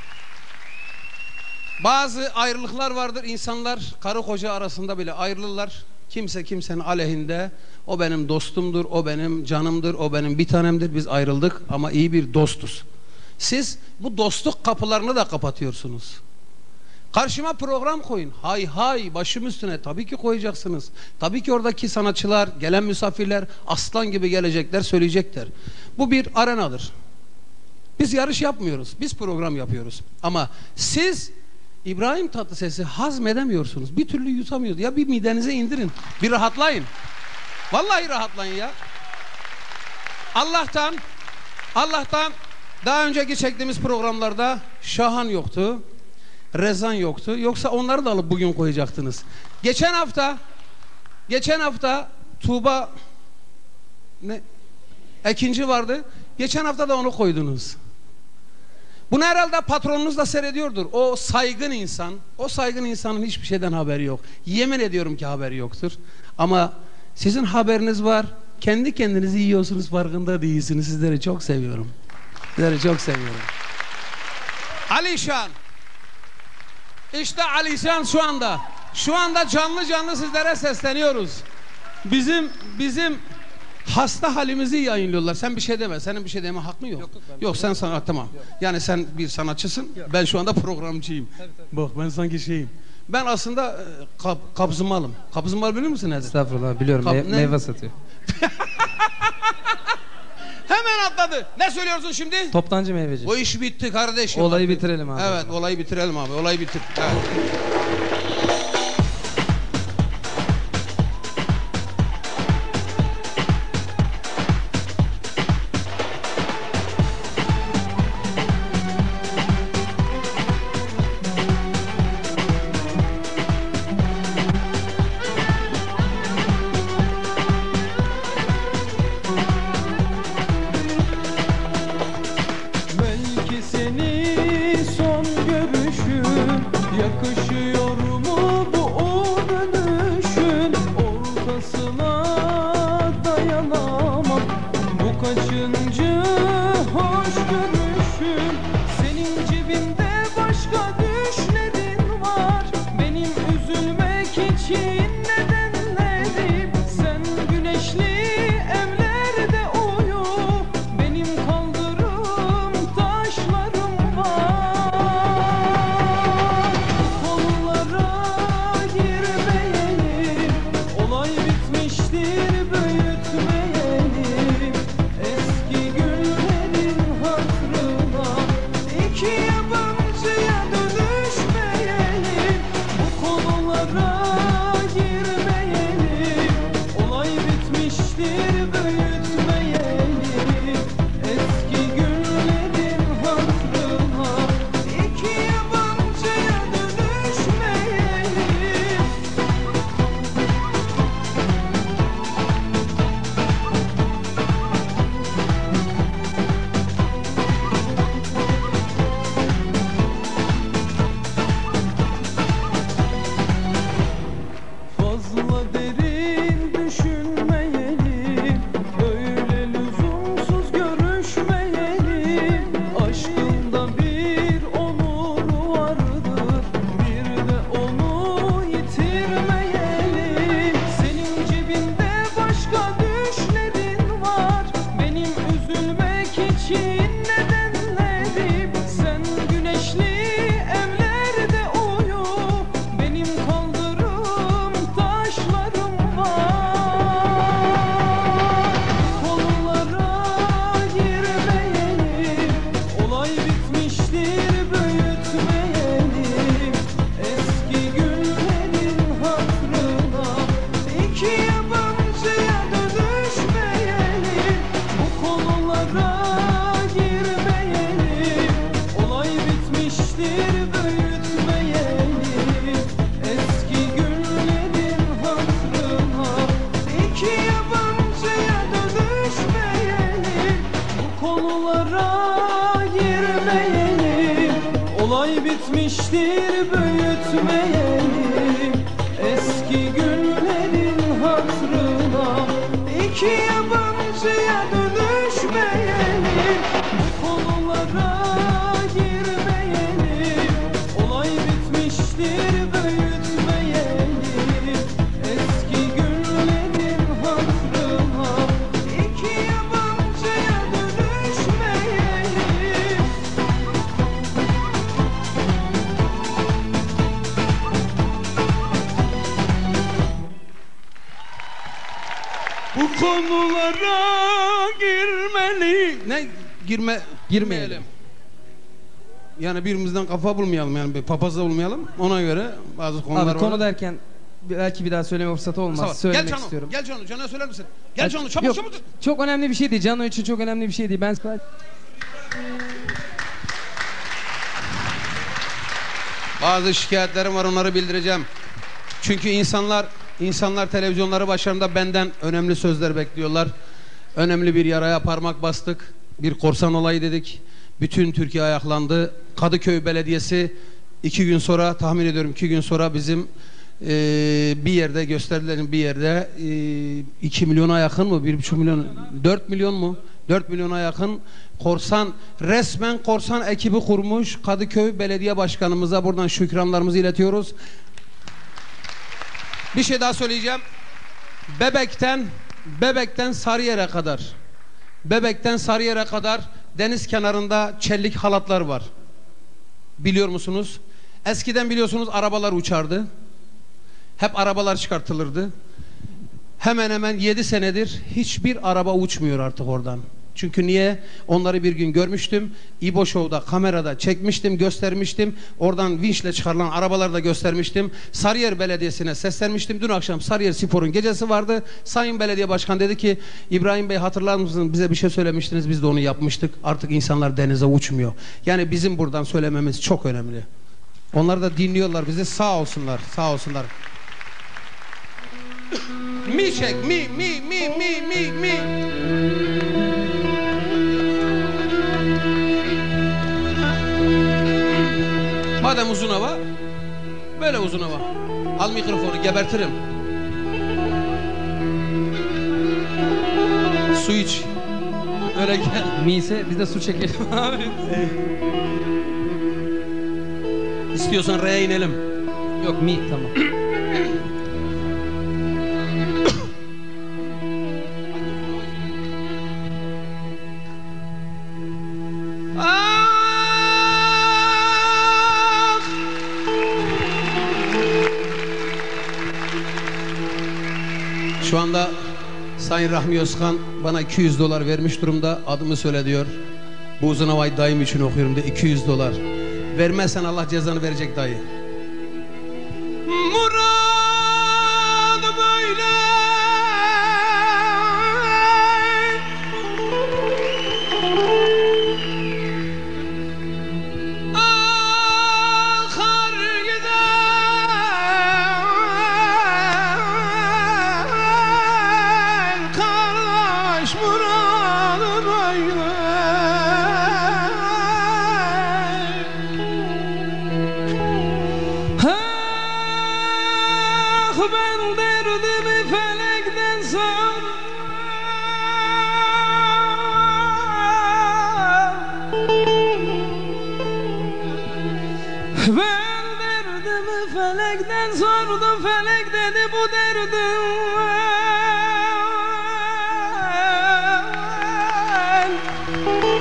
Bazı ayrılıklar vardır. İnsanlar karı koca arasında bile ayrılırlar. Kimse kimsenin aleyhinde. O benim dostumdur, o benim canımdır, o benim bir tanemdir. Biz ayrıldık ama iyi bir dostuz. Siz bu dostluk kapılarını da kapatıyorsunuz. Karşıma program koyun. Hay hay başım üstüne tabii ki koyacaksınız. Tabii ki oradaki sanatçılar, gelen misafirler aslan gibi gelecekler, söyleyecekler. Bu bir arenadır. Biz yarış yapmıyoruz. Biz program yapıyoruz. Ama siz İbrahim Tatlıses'i hazmedemiyorsunuz. Bir türlü yutamıyorsunuz. Ya bir midenize indirin. Bir rahatlayın. Vallahi rahatlayın ya. Allah'tan Allah'tan daha önceki çektiğimiz programlarda Şahan yoktu. Rezan yoktu. Yoksa onları da alıp bugün koyacaktınız. Geçen hafta geçen hafta Tuğba ne? Ekinci vardı. Geçen hafta da onu koydunuz. Bunu herhalde patronunuz da seyrediyordur. O saygın insan, o saygın insanın hiçbir şeyden haberi yok. Yemin ediyorum ki haberi yoktur. Ama sizin haberiniz var. Kendi kendinizi yiyorsunuz, farkında değilsiniz. Sizleri çok seviyorum. Sizleri çok seviyorum. Alişan. İşte Alişan şu anda. Şu anda canlı canlı sizlere sesleniyoruz. Bizim bizim hasta halimizi yayınlıyorlar. Sen bir şey deme. Senin bir şey deme hakkın yok. Yok, yok, yok sen sanat tamam. Yok. Yani sen bir sanatçısın. Yok. Ben şu anda programcıyım. Tabii, tabii. Bak ben sanki şeyim. Ben aslında kab, kabzımalım. Kabzımal biliyor musun nedir? Estağfurullah biliyorum. Kab, Me ne? Meyve satıyor. Hemen atladı. Ne söylüyorsun şimdi? Toptancı meyveci. O iş bitti kardeşim. Olayı bitirelim abi. Evet, olayı bitirelim abi. Olayı bitir. Evet. için nedenlerim sen güneşli evler için nedenlerim. Sen güneşli evlerde uyu, benim kaldırım taşlarım var. Konulara girmeyelim, olay bitmiştir büyütmeyelim. Eski günlerin hatırına iki yabancıya dönüşmeyelim. Bu konulara girmeyelim, olay bitmiştir büyütmeyelim. Eski günlerin hatırına iki yabancıya dönüşmeyelim. Bu konulara girmeyelim, olay bitmiştir büyütmeyelim. Eski günlerin hatırına iki yabancıya dönüşmeyelim. Bu konulara girmeyelim, olay bitmiştir büyütmeyelim. Eski günlerin hatırına iki yabancıya dönüşmeyelim. Bu konulara girmeli. Ne? Girme, girmeyelim. Yani birimizden kafa bulmayalım, yani bir papazla bulmayalım. Ona göre bazı konular Abi konu var. derken belki bir daha söyleme fırsatı olmaz. Sağ ol. Söylemek Gel Cano, istiyorum. gel Cano, Cano'ya söyler misin? Gel Ya, Cano, çabuk yok, çabuk. Çok önemli bir şey değil. Cano için çok önemli bir şey değil. Ben Bazı şikayetlerim var, onları bildireceğim. Çünkü insanlar insanlar televizyonları başlarında benden önemli sözler bekliyorlar. Önemli bir yaraya parmak bastık. Bir korsan olayı dedik. Bütün Türkiye ayaklandı. Kadıköy Belediyesi iki gün sonra, tahmin ediyorum iki gün sonra bizim e, bir yerde gösterilen bir yerde e, iki milyona yakın mı? Bir buçuk milyon, dört milyon mu? dört milyona yakın korsan, resmen korsan ekibi kurmuş Kadıköy Belediye Başkanımıza buradan şükranlarımızı iletiyoruz. Bir şey daha söyleyeceğim. Bebek'ten Bebek'ten Sarıyer'e kadar Bebek'ten Sarıyer'e kadar deniz kenarında çellik halatlar var. Biliyor musunuz? Eskiden biliyorsunuz arabalar uçardı. Hep arabalar çıkartılırdı. Hemen hemen yedi senedir hiçbir araba uçmuyor artık oradan. Çünkü niye? Onları bir gün görmüştüm. İbo Show'da kamerada çekmiştim, göstermiştim. Oradan vinçle çıkarılan arabaları da göstermiştim. Sarıyer Belediyesi'ne seslenmiştim. Dün akşam Sarıyer Spor'un gecesi vardı. Sayın Belediye Başkan dedi ki, İbrahim Bey hatırlar mısınız? Bize bir şey söylemiştiniz. Biz de onu yapmıştık. Artık insanlar denize uçmuyor. Yani bizim buradan söylememiz çok önemli. Onlar da dinliyorlar bizi. Sağ olsunlar. Sağ olsunlar. Mi çek. Mi, mi, mi, mi, mi, mi. Madem uzun hava, böyle uzun hava. Al mikrofonu, gebertirim. Su iç. Öyle gel. Miyse biz de su çekelim abi. İstiyorsan R'ye inelim. Yok mi tamam. Şu anda Sayın Rahmi Özkan bana iki yüz dolar vermiş durumda. Adımı söyle diyor. Bu uzun havayı dayım için okuyorum de iki yüz dolar. Vermezsen Allah cezanı verecek dayı. Murad böyle. Akar gider. Kardeş Murad böyle. Ben derdimi felekten sor. Ben derdimi felekten sordum, felek dedi bu derdim var.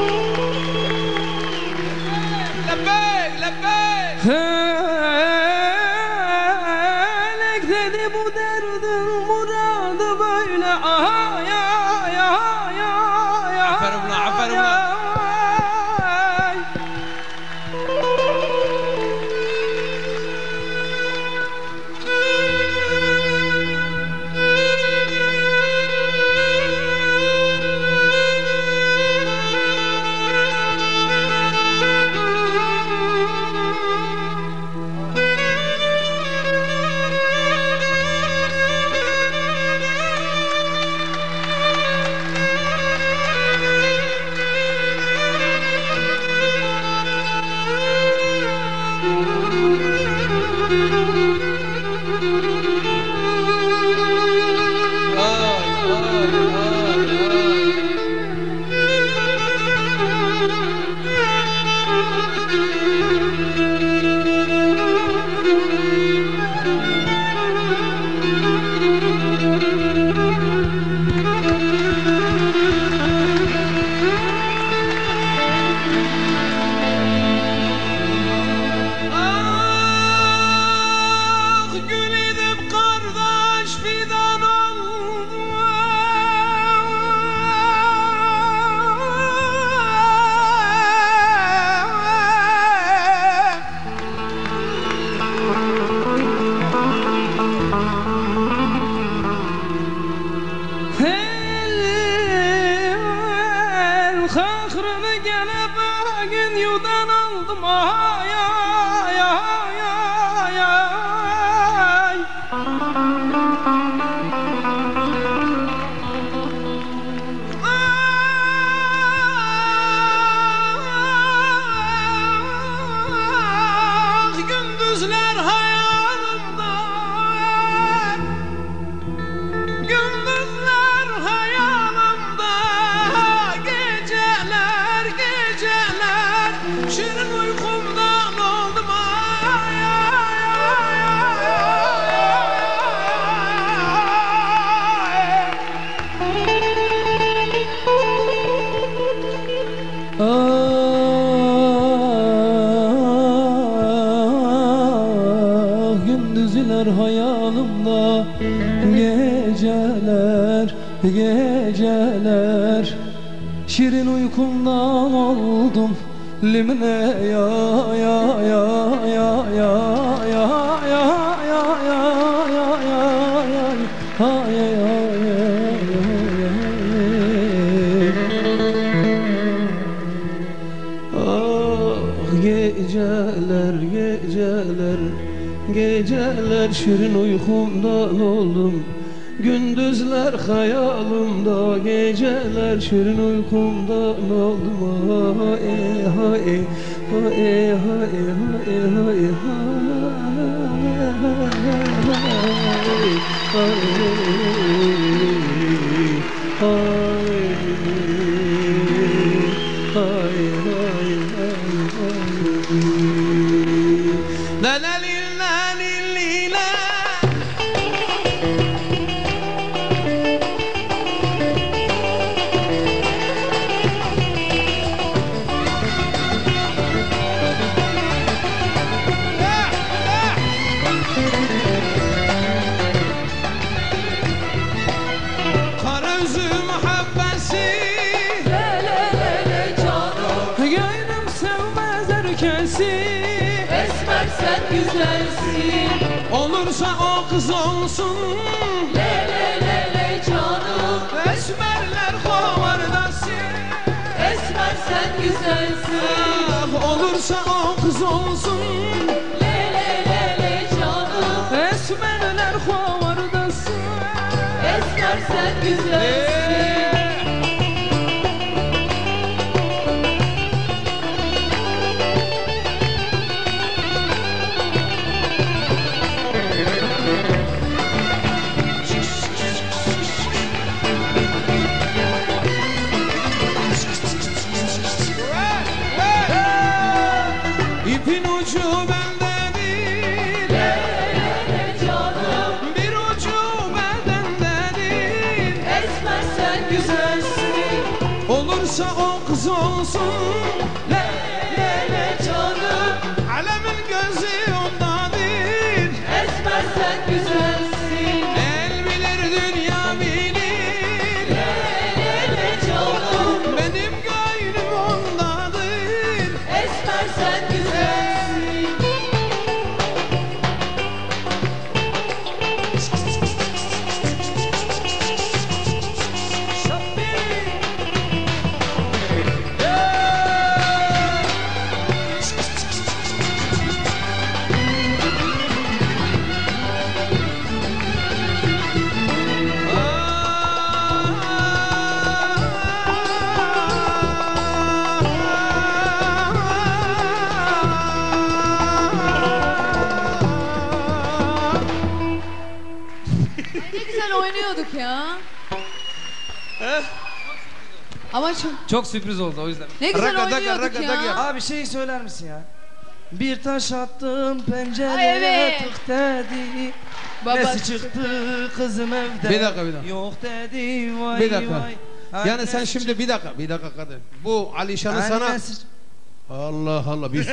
Geceler şirin uykumdan oldum limne ya ya ya ya ya ya ya ya ya ya ya ya ha ya ya ya ah geceler geceler geceler şirin uykumdan oldum. Gündüzler hayalimda, geceler şirin uykumdan oldum. Ha e ha e ha e ha e ha e ha e la la li la li li la. Sen güzelsin. Olursa o kız olsun. Le le le le canım. Esmerler kovardasın. Esmer sen güzelsin. Ah, olursa o kız olsun. Le le le le canım. Esmerler kovardasın. Esmer sen güzelsin. İpin ucu bendedir, Le le le canım. bir ucu bendendedir. Esmer sen güzelsin. Olursa o kız olsun. Le le le canım. Alemin gözü ondadır. Esmer sen güzelsin. El bilir dünya bilir. Le le le canım. Benim gönlüm ondadır. Esmer sen güzelsin. Ne güzel oynuyorduk ya. Ama çok, Çok sürpriz oldu o yüzden. ne güzel Raka, daka, oynuyorduk raka, ya. daka. Abi şey söyler misin ya? Bir taş attım pencereye Ay, evet. tık dedi. Baba. Nesi çıktı kızım evde. Bir dakika, bir dakika. Yok dedi vay Bir dakika. vay. Yani sen şimdi bir dakika, bir dakika kadın. Bu Alişan'ı sana... Annesi- Allah Allah bir...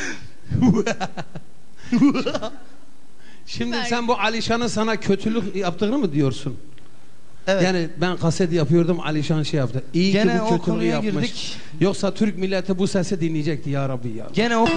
Şimdi Süper. sen bu Alişan'ın sana kötülük yaptığını mı diyorsun? Evet. Yani ben kaset yapıyordum, Alişan şey yaptı. İyi Gene ki bu o kötülüğü konuya yapmış. girdik. Yoksa Türk milleti bu sesi dinleyecekti ya Rabbi ya. Gene o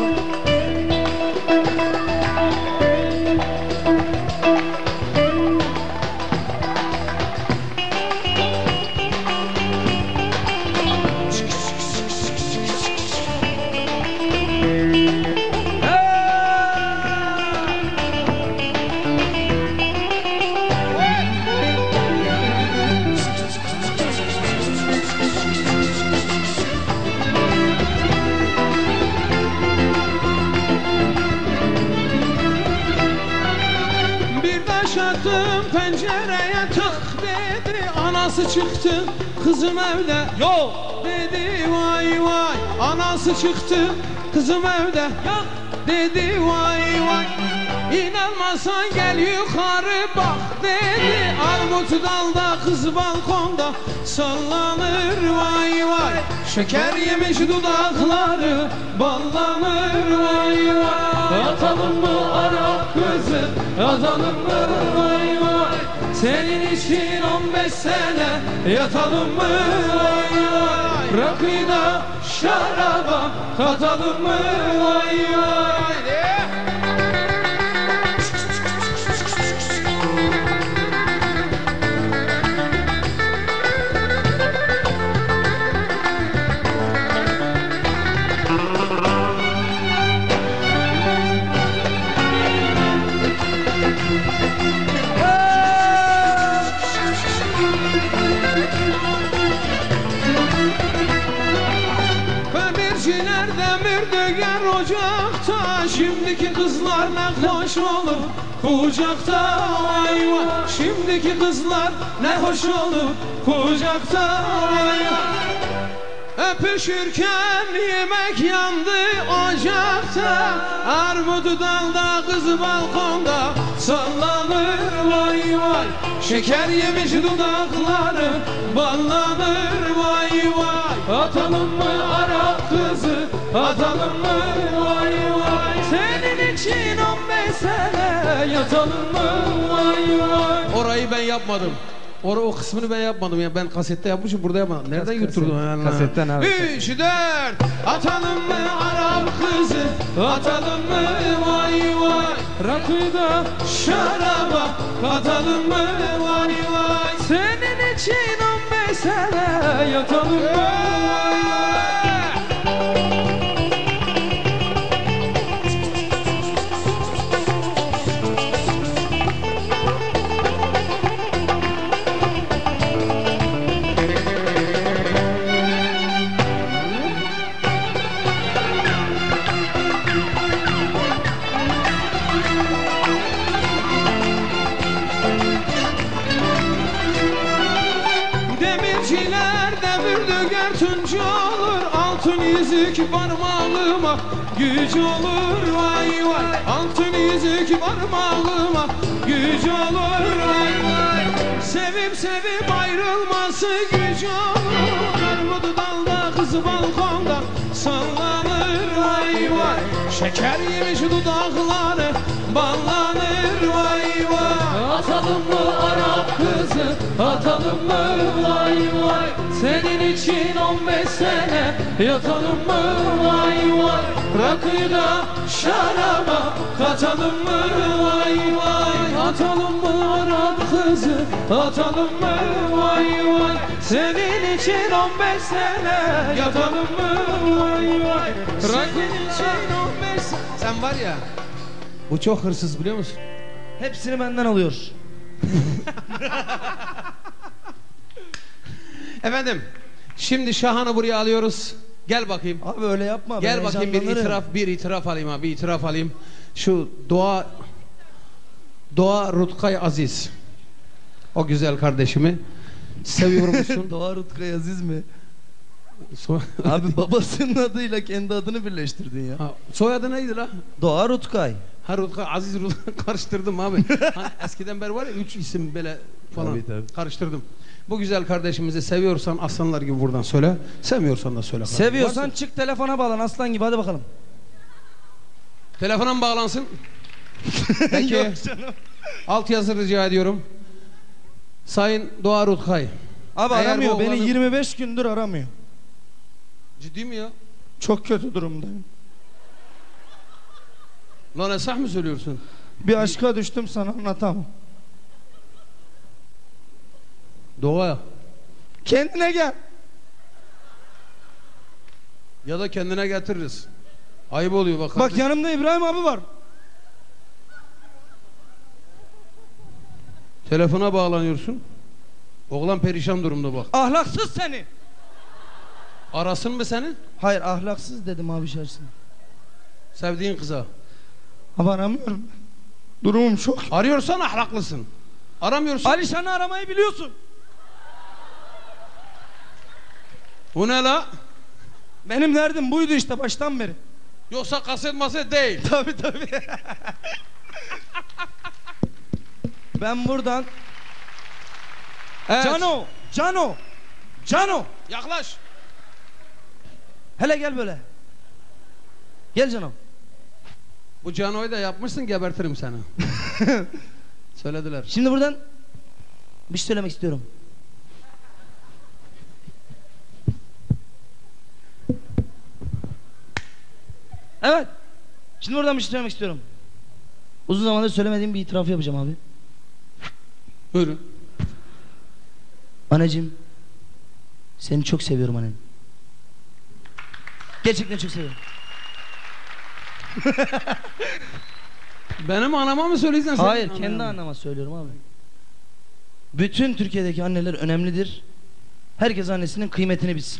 Bir taş attım pencereye tık dedi. Anası çıktı kızım evde. Yok dedi vay vay. Anası çıktı kızım evde. Yok dedi vay vay. İnanmazsan gel yukarı bak dedi. Armut dalda kız balkonda sallanır vay vay. Şeker yemiş dudakları ballanır vay vay. Atalım mı Arap kızı, atalım mı vay vay. Senin için on beş sene yatalım mı vay vay. Rakıda şaraba katalım mı vay vay. Demirciler demir döger ocakta. Şimdiki kızlar ne hoş olur kucakta vay vay. Şimdiki kızlar ne hoş olur kucakta vay vay. Öpüşürken yemek yandı ocakta. Armudu dalda kız balkonda sallanır vay vay. Şeker yemiş dudakları ballanır vay vay. Atalım mı Arap kızı, atalım mı vay vay. Senin için on beş sene yatalım mı vay vay. Orayı ben yapmadım. Or o kısmını ben yapmadım ya. Ben kasette yapmışım, burada yapmadım. Nereden yutturdum yani? Kasetten abi. Üç, dört. Atalım mı Arap kızı, atalım mı vay vay. Rakıda şaraba katalım mı vay vay. Senin için on beş sene yatalım mı vay vay. Demirciler demir döger tunç olur. Altın yüzük parmağıma güç olur vay vay. Altın yüzük parmağıma güç olur vay vay. Sevip sevip ayrılması güç olur. Armudu dalda kız balkonda sallanır vay vay. Şeker yemiş dudakları ballanır vay vay. Atalım mı Arap kızı, atalım mı vay vay. Senin için on beş sene yatalım mı vay vay. Rakıda şaraba katalım mı vay vay. Atalım mı Arap kızı, atalım mı vay vay. Senin için on beş sene yatalım mı vay vay. Rakıda için on beş sene. Sen var ya, bu çok hırsız biliyor musun? hepsini benden alıyor. Efendim, şimdi Şahan'ı buraya alıyoruz. Gel bakayım. Abi öyle yapma. Gel ben bakayım bir heyecanlanırım. itiraf, bir itiraf alayım abi, bir itiraf alayım. Şu Doğa, Doğa Rutkay Aziz, o güzel kardeşimi seviyor musun? Doğa Rutkay Aziz mi? So Abi babasının adıyla kendi adını birleştirdin ya. ha, soyadı neydi la? Doğa Rutkay. Ha Rutka, Aziz Rutka karıştırdım abi. Hani eskiden beri var ya üç isim böyle falan Tabii, tabii. karıştırdım. Bu güzel kardeşimizi seviyorsan aslanlar gibi buradan söyle. Sevmiyorsan da söyle. kardeşim. Seviyorsan Varsa- çık telefona bağlan aslan gibi hadi bakalım. Telefona mı bağlansın? Peki. Yok canım. Alt yazı rica ediyorum. Sayın Doğa Rutkay. Abi Eğer aramıyor bu beni oğlanın- yirmi beş gündür aramıyor. Ciddi mi ya? Çok kötü durumdayım. Lan esah mı söylüyorsun? Bir aşka düştüm sana anlatamam. Doğa. Kendine gel. Ya da kendine getiririz. Ayıp oluyor bak. Bak kardeşim. yanımda İbrahim abi var. Telefona bağlanıyorsun. Oğlan perişan durumda bak. Ahlaksız seni. Arasın mı seni? Hayır ahlaksız dedim abi şaşsın. Sevdiğin kıza. Abi aramıyorum. Durumum çok. Arıyorsan ahlaklısın. Aramıyorsun. Alişan'ı aramayı biliyorsun. Bu ne la? Benim derdim buydu işte baştan beri. Yoksa kaset maset değil. Tabii tabii. Ben buradan Evet. Cano, Cano, Cano. Yaklaş. Hele gel böyle. Gel Cano. Bu Cano'yu da yapmışsın gebertirim seni. Söylediler. Şimdi buradan bir şey söylemek istiyorum. Evet. Şimdi buradan bir şey söylemek istiyorum. Uzun zamandır söylemediğim bir itiraf yapacağım abi. Buyurun. Anneciğim, seni çok seviyorum annem. Gerçekten çok seviyorum. Benim anama mı söyleyeceksin sen? Hayır, kendi anneme söylüyorum abi. Bütün Türkiye'deki anneler önemlidir. Herkes annesinin kıymetini bilsin.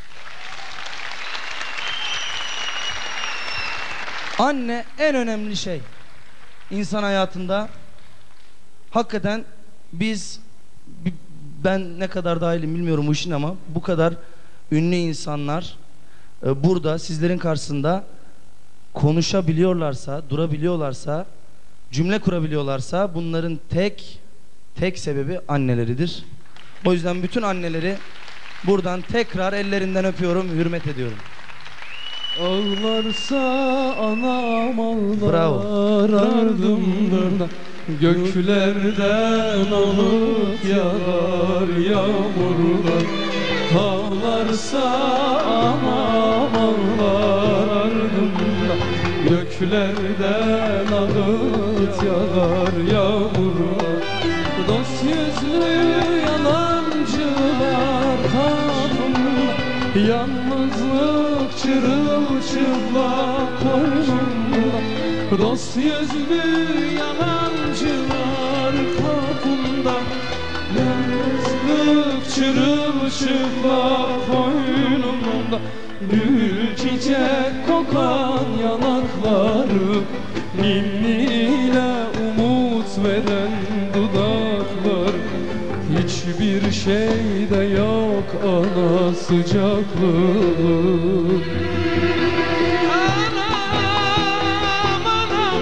Anne en önemli şey insan hayatında. Hakikaten biz, ben ne kadar dahilim bilmiyorum bu işin ama bu kadar ünlü insanlar e, burada sizlerin karşısında konuşabiliyorlarsa, durabiliyorlarsa, cümle kurabiliyorlarsa bunların tek tek sebebi anneleridir. O yüzden bütün anneleri buradan tekrar ellerinden öpüyorum, hürmet ediyorum. Ağlarsa anam ağlar Bravo. ardımdan, göklerden alıp yağar yağmurlar. Ağlarsa anam ağlar ardımdan, göklerden alıp yağar yağmurlar. Dost yüzlü yalancılar kapımda, yalnızlık çırılçıplak koynumda. Dost yüzlü yalancılar kapımda, yalnızlık çırılçıplak koynumda. Gül çiçek kokan yanakları, ninniyle umut veren dudaklar. Hiçbir şeyde yok ana sıcaklığı. Anam anam,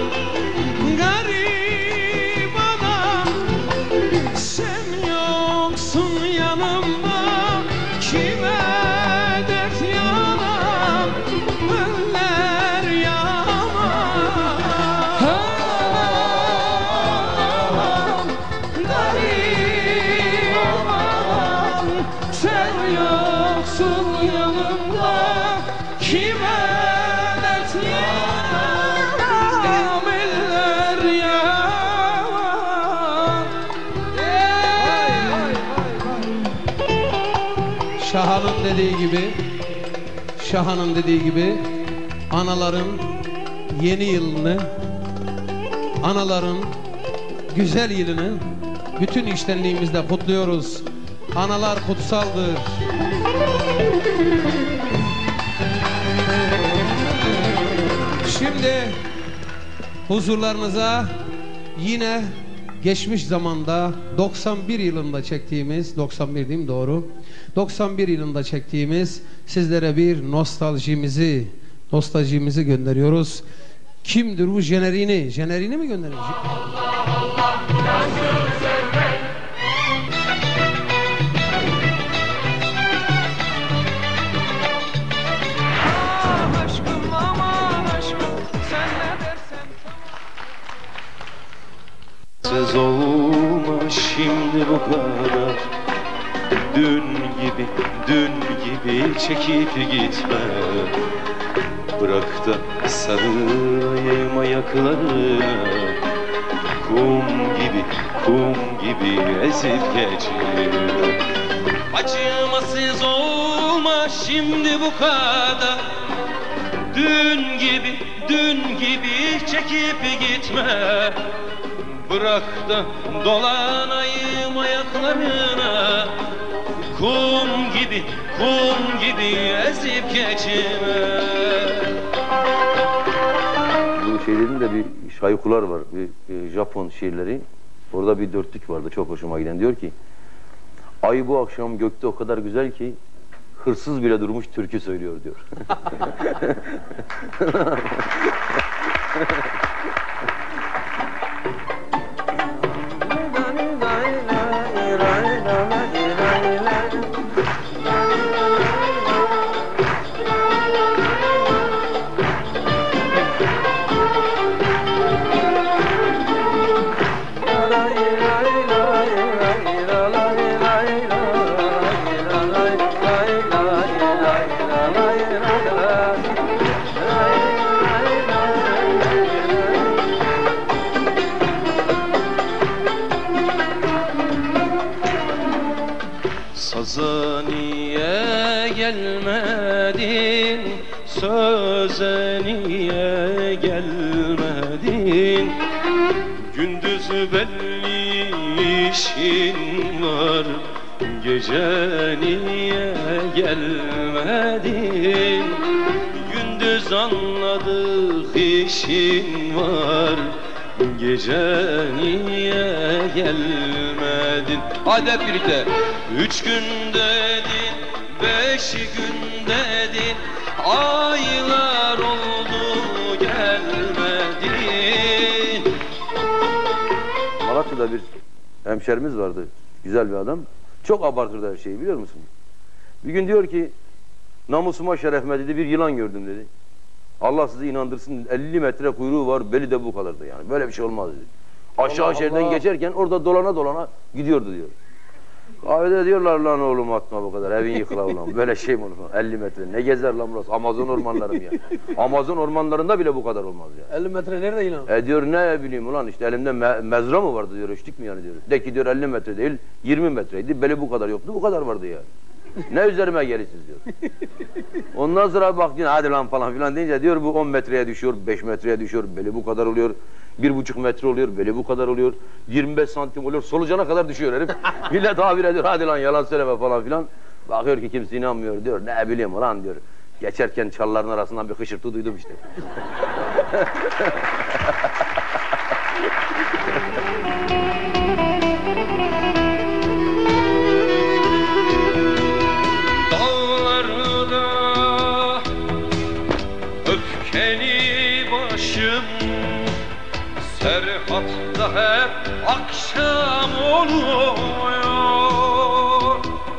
garip anam, sen yoksun yanımda, kime dert yanam, eller yaman. Anam, garip anam, sen yoksun yanımda, kime dert yanam, eller yaman. Şahan'ın dediği gibi, Şahan'ın dediği gibi anaların yeni yılını, anaların güzel yılını bütün içtenliğimizle kutluyoruz. Analar kutsaldır. Şimdi huzurlarınıza yine geçmiş zamanda doksan bir yılında çektiğimiz, doksan bir değil mi doğru? doksan bir yılında çektiğimiz sizlere bir nostaljimizi nostaljimizi gönderiyoruz. Kimdir bu jeneriğini? Jeneriğini mi gönderiyoruz? Söz olma şimdi bu kadar. Dün gibi, dün gibi çekip gitme. Bırak da sarılayım ayaklarına. Kum gibi, kum gibi ezip geçme. Acımasız olma şimdi bu kadar. Dün gibi, dün gibi çekip gitme. Bırak da dolanayım ayaklarına. Kum gibi, kum gibi ezip geçme. Bu şiirlerin de bir şaykular var, bir, bir Japon şiirleri. Orada bir dörtlük vardı, çok hoşuma giden. Diyor ki, ay bu akşam gökte o kadar güzel ki hırsız bile durmuş türkü söylüyor diyor. Saza niye gelmedin, söze niye gelmedin? Gündüz belli işin var, gece niye gelmedin? Gündüz anladık işin var, gece niye gelmedin? Hadi hep birlikte. Üç gün dedin, beş gün dedin, aylar oldu gelmedin. Malatya'da bir hemşerimiz vardı, güzel bir adam. Çok abartırdı her şeyi, biliyor musun? Bir gün diyor ki, namusuma şerefime dedi, bir yılan gördüm dedi. Allah sizi inandırsın, elli metre kuyruğu var, beli de bu kadardı yani. Böyle bir şey olmaz dedi. Aşağı Allah şehirden Allah. Geçerken orada dolana dolana gidiyordu diyor. Kahvede diyorlar lan oğlum atma bu kadar, evin yıkıla ulan. Böyle şey mi olur? elli metre. Ne gezer lan burası? Amazon ormanları mı ya? Amazon ormanlarında bile bu kadar olmaz ya. elli metre nerede inan? E diyor ne bileyim ulan işte elimde me mezra mı vardı diyor, ölçtük mü yani diyor. De ki diyor elli metre değil, yirmi metreydi. Beli bu kadar yoktu, bu kadar vardı ya. Ne üzerime gelirsiniz diyor. Ondan sonra bak diyor hadi lan falan filan deyince diyor bu on metreye düşüyor, beş metreye düşüyor, beli bu kadar oluyor. Bir buçuk metre oluyor, beli bu kadar oluyor. yirmi beş santim oluyor, solucana kadar düşüyor herif. Millet tabir ediyor, hadi lan yalan söyleme falan filan. Bakıyor ki kimse inanmıyor diyor, ne bileyim ulan diyor. Geçerken çalların arasından bir hışırtı duydum işte. Dağlarda öfkeli başım, Serhat'ta hep akşam oluyor.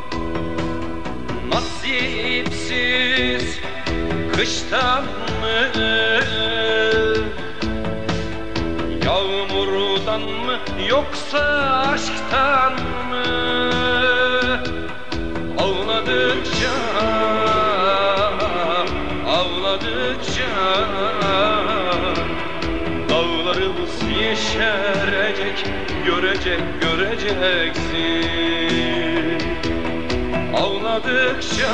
Nasipsiz kıştan mı, yağmurdan mı, yoksa aşktan mı? Ağladıkça, ağladıkça dağlarımız yeşerecek, görecek, göreceksin. Ağladıkça,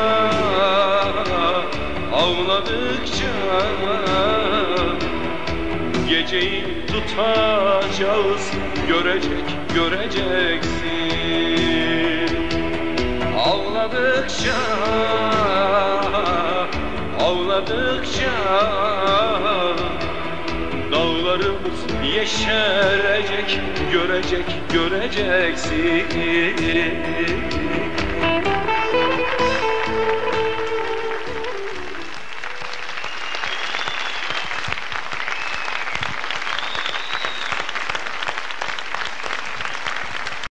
ağladıkça geceyi tutacağız, görecek, göreceksin. Ağladıkça, ağladıkça dağlarımız yeşerecek, görecek, göreceksin.